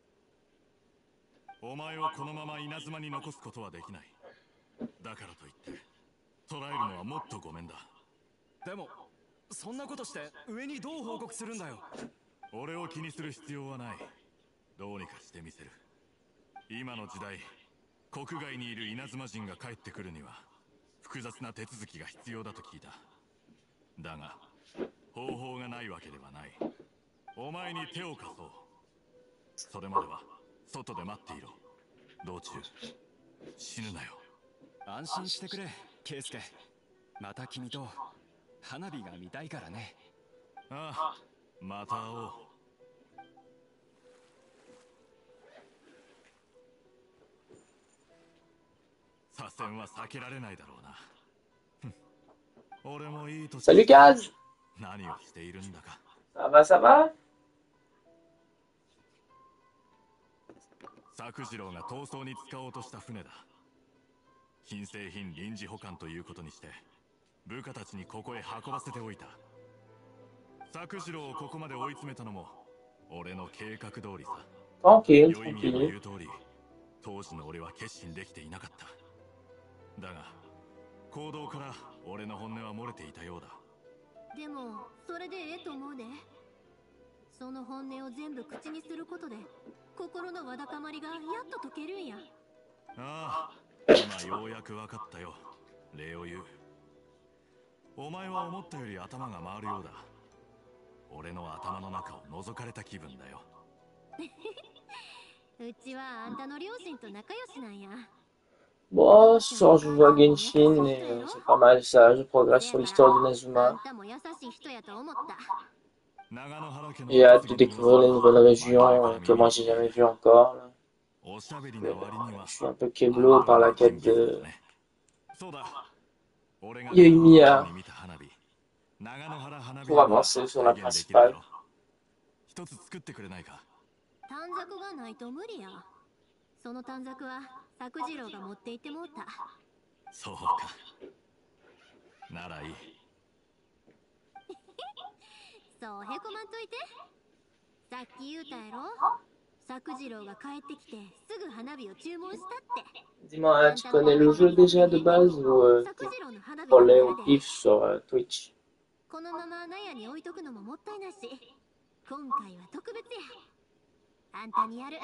お前をこのまま稲妻に残すことはできない。だからといって捕らえるのはもっとごめんだ。 でもそんなことして上にどう報告するんだよ。 俺を気にする必要はない。どうにかしてみせる。今の時代、国外にいる稲妻人が帰ってくるには複雑な手続きが必要だと聞いた。だが方法がないわけではない。お前に手を貸そう。それまでは外で待っていろ。道中死ぬなよ。 安心してくれ、ケイスケ。また君と花火が見たいからね。 ああ、また会おう。 左遷は避けられないだろうな。俺もいい年 Salut Kaz! 何をしているんだか。 Ça va, ça va? 作次郎が逃走に使おうとした船だ。金製品臨時保管ということにして部下たちにここへ運ばせておいた。作次郎をここまで追い詰めたのも俺の計画通りさ。 Tranquille, 良い意味の言 tranquille. う通り当時の俺は決心できていなかった。だが行動から俺の本音は漏れていたようだ。 でもそれでええと思うで。その本音を全部口にすることで心のわだかまりがやっと解けるんや。 ああ、今ようやく分かったよ。礼を言う。お前は思ったより頭が回るようだ。俺の頭の中を覗かれた気分だよ。 うちはあんたの両親と仲良しなんや。 Bon, ce soir je joue à Genshin et euh, c'est pas mal ça, je progresse sur l'histoire d'Inazuma. あんたも優しい人やと思った。 J'ai hâte de découvrir les nouvelles régions euh, que moi j'ai jamais vues encore. Là. Mais bon, je suis un peu keblo par la quête de Yoimiya pour avancer sur la principale. 一つ作ってくれないか。 短冊がないと無理や。その短冊は作次郎が持って行ってもうた。 そうか。ならいい。 そうへこまんといて。さっき言うたやろ。作次郎が帰ってきてすぐ花火を注文したって。 Dis-moi, tu connais le jeu déjà de base ou euh, tu parlais au pif sur euh, Twitch? このまま納屋に置いとくのももったいないし、今回は特別や。あんたにやる。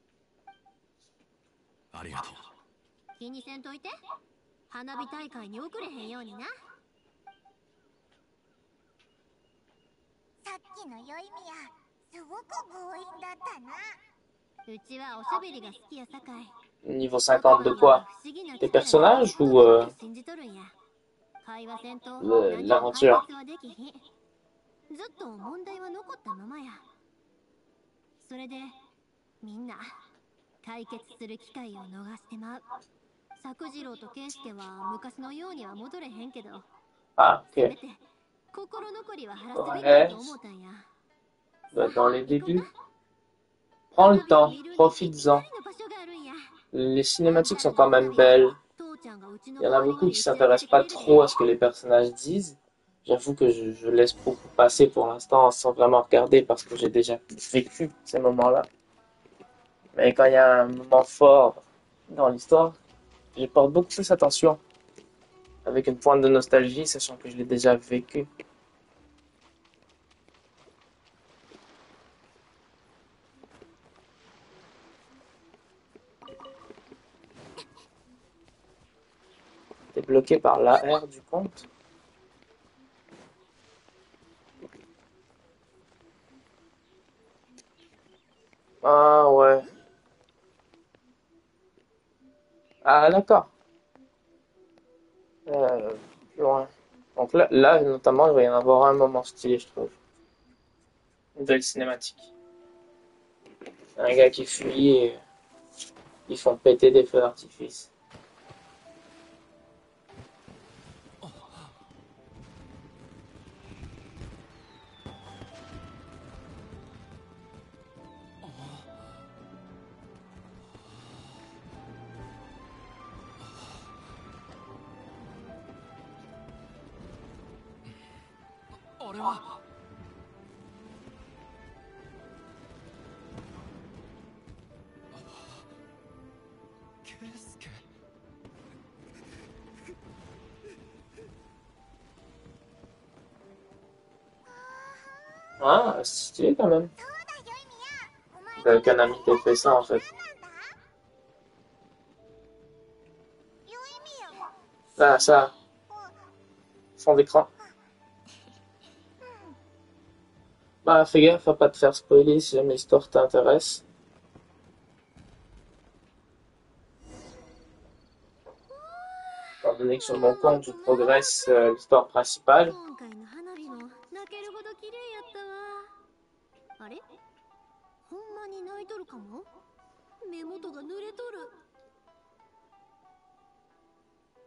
ありがとう。 気にせんといて。花火大会に遅れへんようにな。 さっきのよいみやすごく強引だったな。 うちはおしゃべりが好きやさかい。 Niveau cinquante de quoi? Des personnages ou euh, le- l'aventure? ずっと問題は残ったままや。それでみんな解決する機会を逃してまう。作次郎と健介は昔のようには戻れへんけど、 Ah, せめ ok. て心残りは晴らすべきだと思ったんや。 Bah, dans les débuts. Prends le temps, profites-en. Les cinématiques sont quand même belles. Il y en a beaucoup qui s'intéressent pas trop à ce que les personnages disent. J'avoue que je, je laisse beaucoup passer pour l'instant sans vraiment regarder parce que j'ai déjà vécu ces moments-là. Mais quand il y a un moment fort dans l'histoire, je porte beaucoup plus attention. Avec une pointe de nostalgie, sachant que je l'ai déjà vécu. T'es bloqué par l'A R du compte. Ah ouais. Ah d'accord. Euh, plus loin. Donc là, là, notamment, il va y en avoir un moment stylé, je trouve. Une belle cinématique. Un gars qui fuit et ils font péter des feux d'artifice. Ah, c'est stylé quand même. Avec un ami qui a fait ça en fait. Là, ça. Fond d'écran. Bah, fais gaffe à pas te faire spoiler si jamais l'histoire t'intéresse. Étant donné que sur mon compte, je progresse euh, l'histoire principale. 綺麗やったわ。あれ、ほんまに泣いとるかも。目元が濡れとる。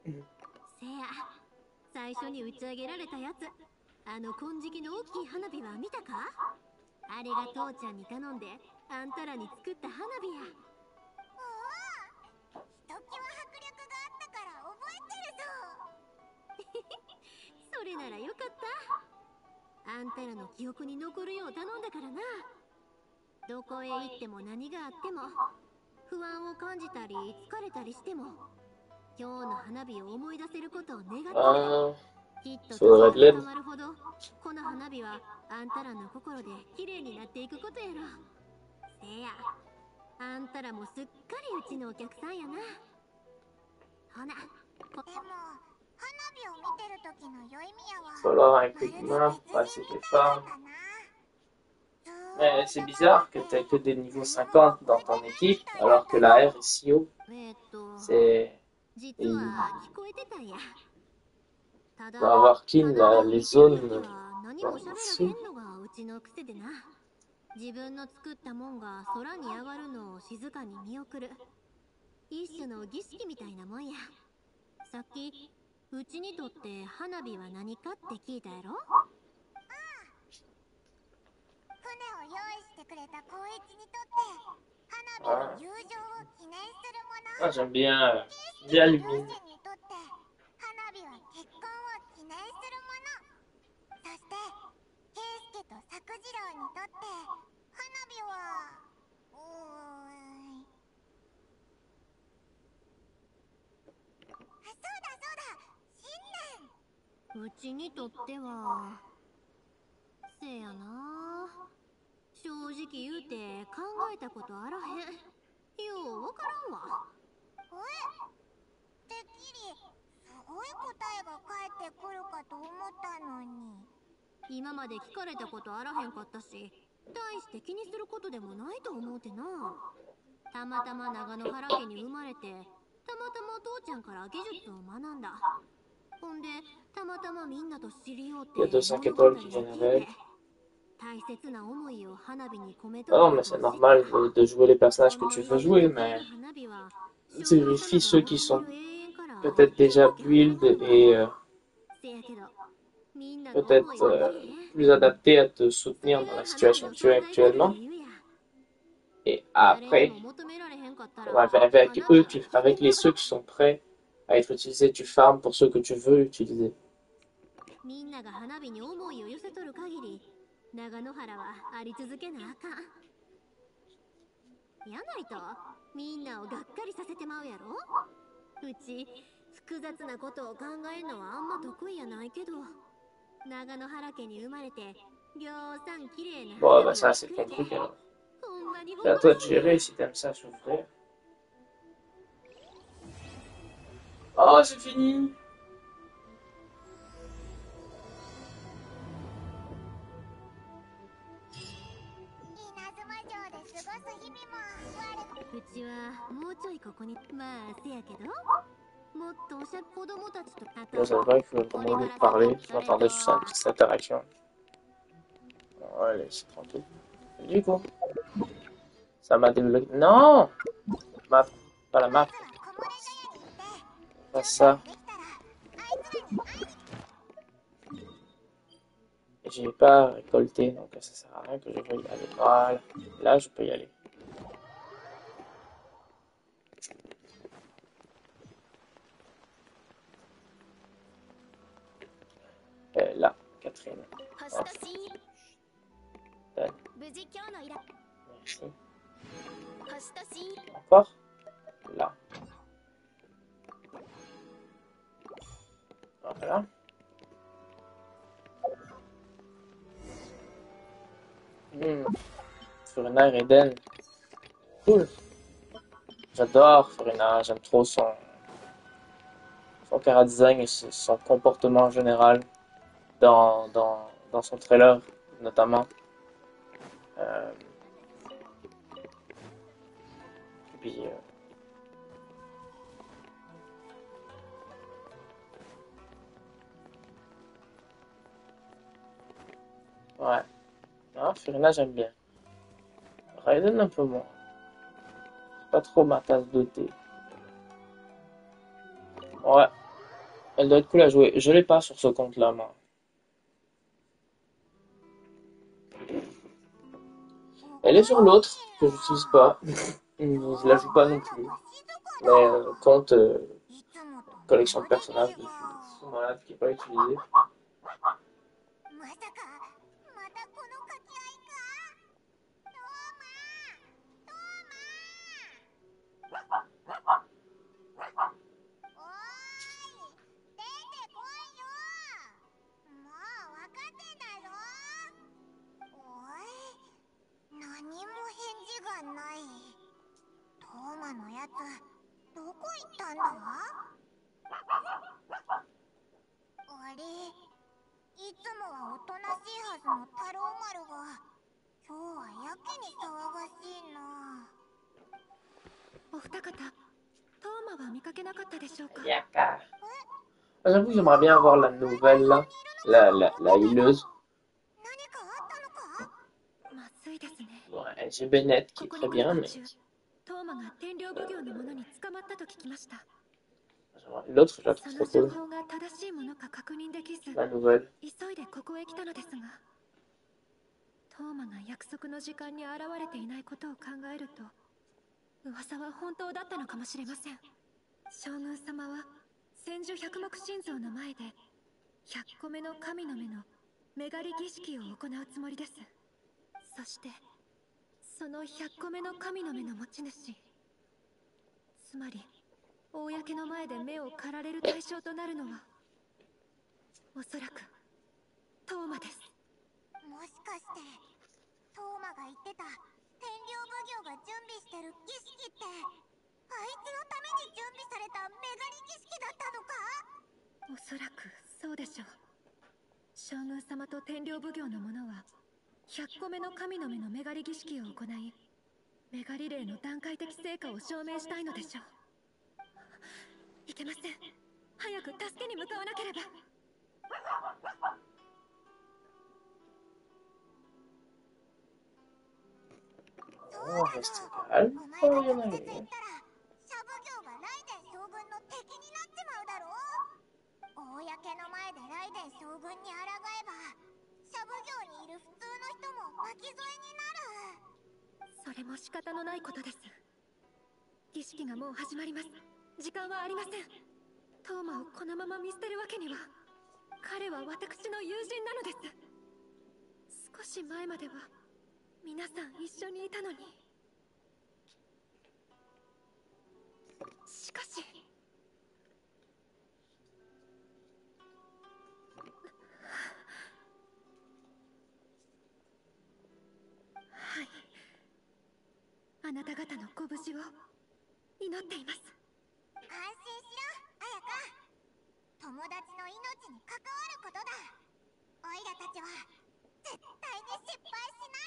せや、最初に打ち上げられたやつ、あの金色の大きい花火は見たか？あれが父ちゃんに頼んであんたらに作った花火や。 おお、ひときわ迫力があったから覚えてるぞ。 それならよかった。あんたらの記憶に残るよう頼んだからな。どこへ行っても何があっても、不安を感じたり疲れたりしても、今日の花火を思い出せることを願って、 Ah, きっと faudrait de 年 l'aide. が変わるほどこの花火はあんたらの心で綺麗になっていくことやろ。せや、あんたらもすっかりうちのお客さんやな。ほな、こでも花火を見てる時の宵宮は Faut avoir un ま coup る de で main, 別 passer 人 des みたいだ femmes. ったな。ずー Mais っ c'est と bizarre 頑 que 張っ t'aies て que des niveaux 何も cinquante dans 覚え ton てないみ équipe, たいだっ alors た que ぞ。 la R est si haut. えーっと、 C'est... 実は聞こえてたんや。ただ、 Faut avoir clean 花 la, 火を les 見てるとき zones は何 dans も le 喋ら dessous. へんのがうちの癖でな。自分の作ったもんが空に上がるのを静かに見送る。一種の儀式みたいなもんや。さっき、うちにとって花火は何かって聞いたやろ？ 船を用意してくれた光一にとって花火は友情を記念するも Ah, の。 j'aime bien, euh, 圭 bien 介と lumine. 両親にとって花火は結婚を記念するもの。そして圭介と作次郎にとって花火はうーんあ、そうだそうだ、新年。 うちにとっては、せやな。正直言うて考えたことあらへん。ようわからんわ。 え、てっきりすごい答えが返ってくるかと思ったのに。 今まで聞かれたことあらへんかったし、大して気にすることでもないと思うてな。たまたま長野原家に生まれて、たまたま父ちゃんから技術を学んだ。ほんで、たまたまみんなと知りようて Il y a deux cinq 物語を étoiles qui viennent 聞い avec. て、大切な思いを花火に込めと Ah る non, こ mais と c'est を知った。 normal de, de jouer les personnages que 思 tu い veux を jouer, 寄せてい mais る花火は、 tu 少女 vérifies 様 ceux が qui 望 sont める永遠から peut-être déjà 一つだけ build 離れるわ。 et euh, せやけど、みんなの思 peut-être いは euh, ねえ。 plus adaptés à te それ soutenir が dans la 花火 situation の que tu es 最大の actuellement. 理由や。 Et 誰に après, も求められへんかったら、 ouais, avec, avec 花 eux, 火は qui, 消 avec え les る。 ceux qui sont prêts à être utilisés, tu farmes pour ceux que tu veux utiliser. みんなが花火に思いを寄せとる限り、長野原はあり続けなあかん。やないと、みんなをがっかりさせてまうやろ。うち、複雑なことを考えんのはあんま得意やないけど、長野原家に生まれて、ぎょうさん綺麗な Bon, 花 bah 火を ça, c'est 作 ton れて、 truc alors. ほんまに C'est à 誇 toi ら de しいわ。 gérer si t'aimes ça souffrir. Oh, c'est fini! 稲妻城で過ごす日々も悪く。 うちはもうちょいここに、まあせやけど、もっとおしゃ子供たちと、あ Là, と、 c'est vrai que こ comme れ on か veut ら parler, 先、 je それ m'attendais と、 juste à une petite interaction. Bon, allez, c'est tranquille. Du coup, ça m'a débloqué. Non! Map, pas la ま map, ずは木漏れ茶屋に行って pas 準 ça. 備ができたらあいつらに会いに。 J'ai pas récolté, donc ça sert à rien que je veuille y aller. Voilà, là je peux y aller. Et là, Catherine. 星と新 Donne. 無事今日の依頼 Merci. 星と新 Encore? Là. Voilà. Hmm. Furina et Eden. Cool. J'adore Furina, j'aime trop son, son chara-design et son son comportement en général dans, dans, dans son trailer, notamment. Euh, et puis, euh, ouais. Ah, Furina, j'aime bien. Raiden, un peu moins. Pas trop ma tasse de thé. Ouais, Elle doit être cool à jouer. Je l'ai pas sur ce compte-là, moi. Elle est sur l'autre, que j'utilise pas. Je la joue pas non plus. Mais euh, compte euh, collection de personnages dessus. Voilà, qui n'est pas utilisé. まさかまたこの掛け合いか。トーマトーマおーい出てこいよ。もう分かってんだろ。おい何も返事がない。トーマのやつどこ行ったんだ。あれいつもはおとなしいはずの太郎丸が今日はやけに騒がしいな。 お二方、トーマは見かけなかったでしょうか。 Yaka. J'avoue, j'aimerais bien avoir la nouvelle, là. La, la, la hileuse. 何かあったのか。 まずいですね。 Ouais, j'ai Bennett qui est ここ très に来 bien, る mais 途中、トーマが天領奉行の者に捕まったと聞きました。 l'autre, je la そ trouve の trop 情 cool. 報が正しいものか確認できず、 La nouvelle. 急いでここへ来たのですが、トーマが約束の時間に現れていないことを考えると、噂は本当だったのかもしれません。将軍様は千手百目心臓の前でひゃっこめの神の目の目狩り儀式を行うつもりです。そしてそのひゃっこめの神の目の持ち主、つまり公の前で目を狩られる対象となるのはおそらくトーマです。 もしかしてトーマが言ってた天領奉行が準備してる儀式ってあいつのために準備された目狩り儀式だったのか。 おそらくそうでしょう。将軍様と天領奉行の者はひゃっこめの神の目の目狩り儀式を行い、目狩り令の段階的成果を証明したいのでしょう。いけません。早く助けに向かわなければ。 On va rester calme. お前 Oh, が il y en 直 a 接 une. 言ったらシャブ業がライデン将軍の敵になっちまうだろう。公の前でライデン将軍に抗えばシャブ業にいる普通の人も巻き添えになる。 それも仕方のないことです。儀式がもう始まります。時間はありません。トーマをこのまま見捨てるわけには。彼は私の友人なのです。少し前までは皆さん一緒にいたのに。しかしはい、あなた方のご無事を祈っています。 安心しろ綾香。友達の命に関わることだ。オイラたちは絶対に失敗しない。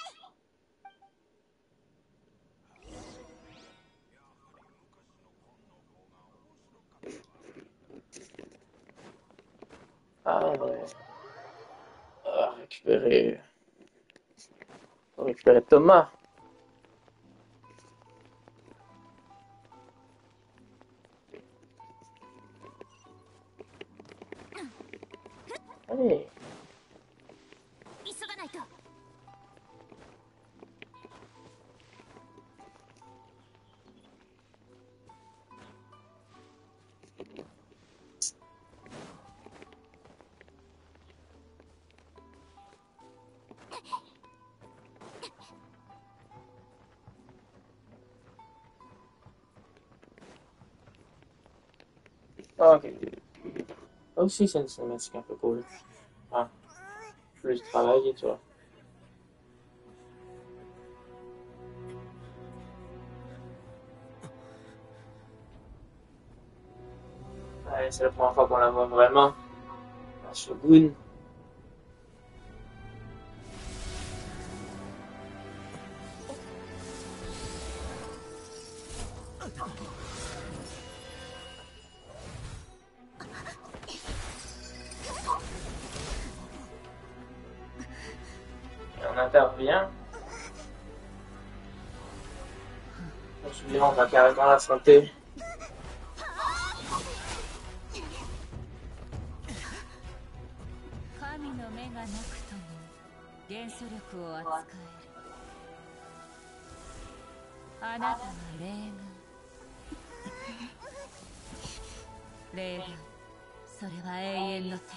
Ah ouais. Ah, récupérer. Faut récupérer Thomas. Allez. 急がないと。 Ah, ok. Ah, aussi, c'est une cinématique un peu cool. Ah, plus de travail, tu vois. Ouais, c'est la première fois qu'on la voit vraiment. La Shogun. Et on intervient. On se dit, on va carrément l'affronter. 神の目がなくとも元素力を扱える。あなたは霊眼。霊眼、それは永遠の敵。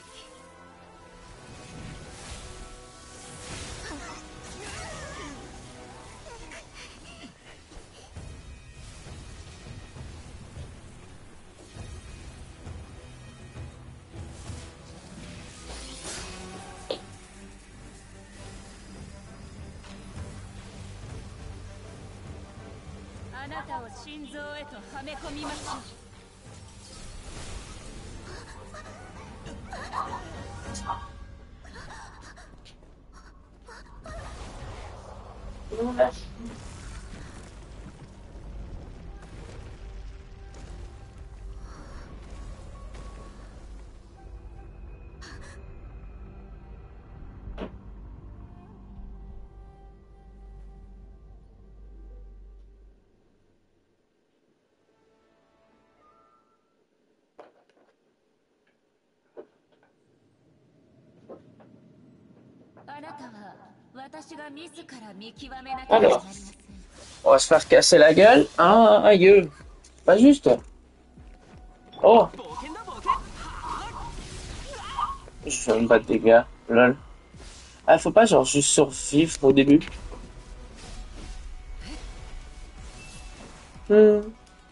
あなたを心臓へとはめ込みましょう。あなたは私が自ら見極めなければなりません。 On va se faire casser la gueule. Ah, aïe. Pas juste. Oh. Je fais même pas de dégâts. Lol. Ah, faut pas genre juste survivre au début. Hmm.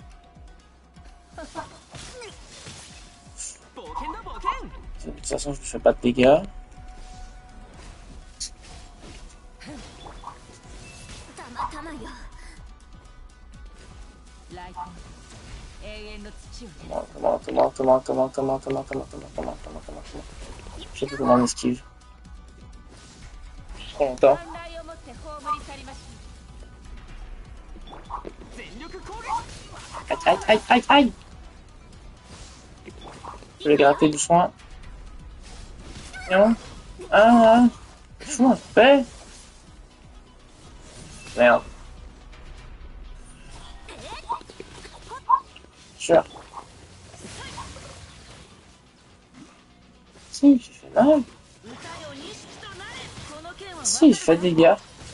De toute façon, je fais pas de dégâts. Comment, comment, comment, comment, comment, comment, comment, comment, comment, comment, comment, comment, comment. Je sais plus comment on esquive. Trop longtemps. Aïe, aïe, aïe, aïe, aïe. Je vais gratter doucement. Non. Ah, ah. Fous un paix. Merde. Sure. Si, j'ai fait mal. Si, j'ai fait des dégâts.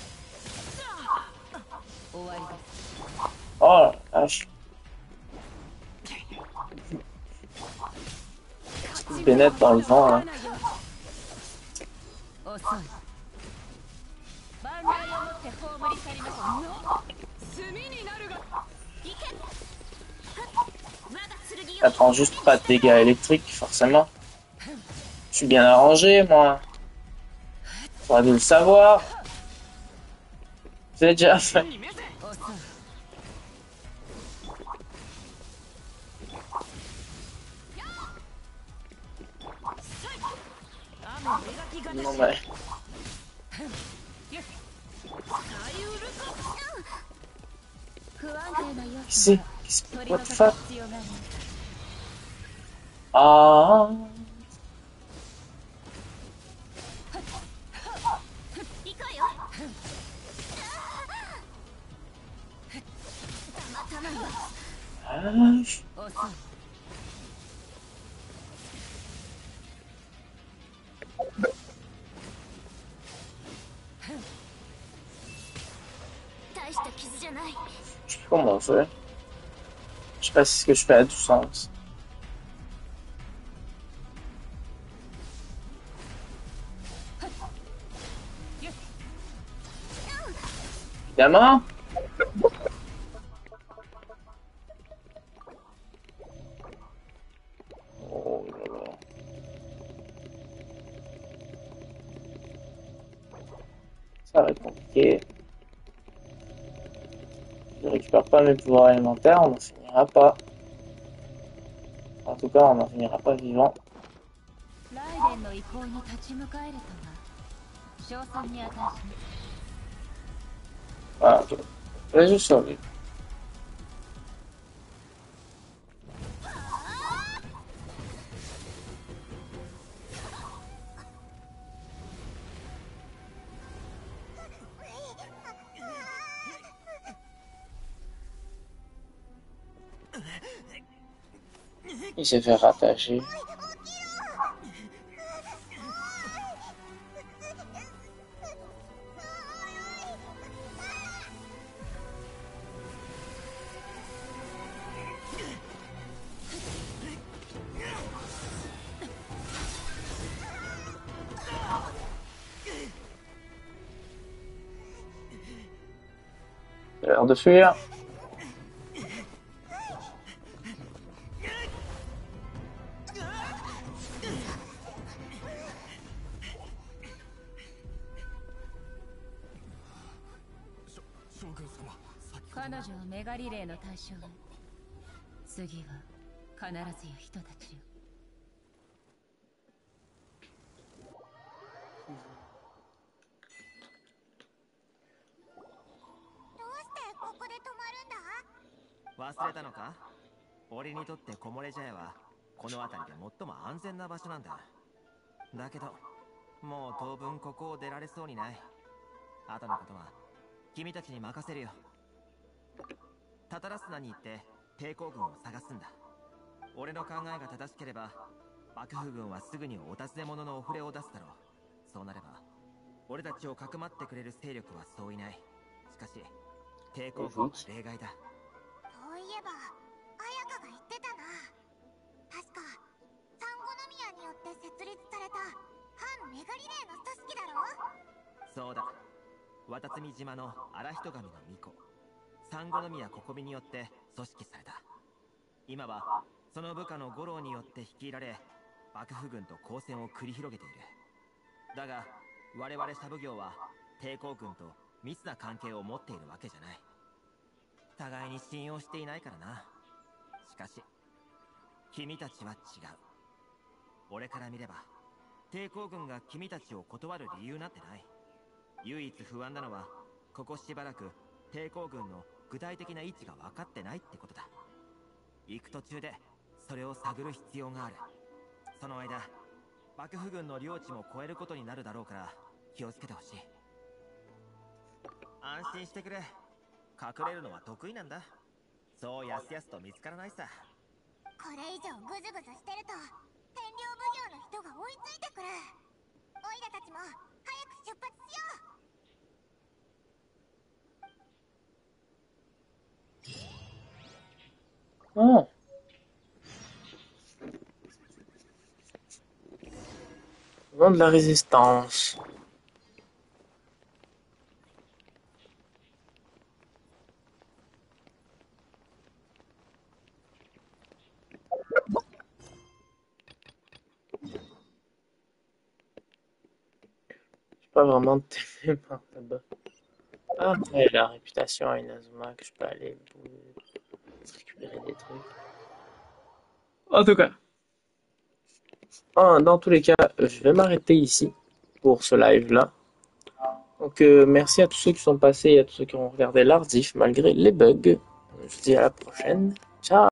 Oh la vache. Petite Bennett dans le vent là. Ça prend juste pas de dégâts électriques, forcément. Je suis bien arrangé, moi. Faudrait dû le savoir. C'est déjà fait. Non mais... C'est... What the fuck? Ah... Ah... Je sais plus comment on fait. Je sais pas si ce que je fais a du sens. Évidemment. Oh là là. Ça va être compliqué. Je récupère pas mes pouvoirs élémentaires, on n'en finira pas. En tout cas, on n'en finira pas vivant. Voilà, ok. Là, je survivre. Il s'est fait rattacher. l'heure de fuir. 忘れたのか？俺にとって木漏れ茶屋はこの辺りで最も安全な場所なんだ。だけどもう当分ここを出られそうにない。後のことは君たちに任せるよ。タタラスナに行って抵抗軍を探すんだ。俺の考えが正しければ幕府軍はすぐにお尋ね者のお触れを出すだろう。そうなれば俺たちをかくまってくれる勢力はそういない。しかし抵抗軍は例外だ。 そういえば綾香が言ってたな。確かサンゴノ宮によって設立された反メガリレーの組織だろ。 そうだ。渡積島の荒人神の巫女サンゴノ宮ここみによって組織された。今はその部下の五郎によって率いられ幕府軍と交戦を繰り広げている。だが我々シャブ業は抵抗軍と密な関係を持っているわけじゃない。互いに信用していないからな。しかし君たちは違う。俺から見れば抵抗軍が君たちを断る理由なんてない。唯一不安なのはここしばらく抵抗軍の具体的な位置が分かってないってことだ。行く途中でそれを探る必要がある。その間幕府軍の領地も超えることになるだろうから気をつけてほしい。安心してくれ。隠れるのは得意なんだ。そうやすやすと見つからないさ。 これ以上グズグズしてると天領奉行の人が追いついてくる。オイラたちも早く出発しよう。Oh. Nom de la résistance. Pas vraiment tellement là-bas. Après la réputation à Inazuma que je peux aller récupérer des trucs. En tout cas. Ah, dans tous les cas, je vais m'arrêter ici pour ce live-là. Donc euh, merci à tous ceux qui sont passés et à tous ceux qui ont regardé l'Ardif malgré les bugs. Je vous dis à la prochaine. Ciao!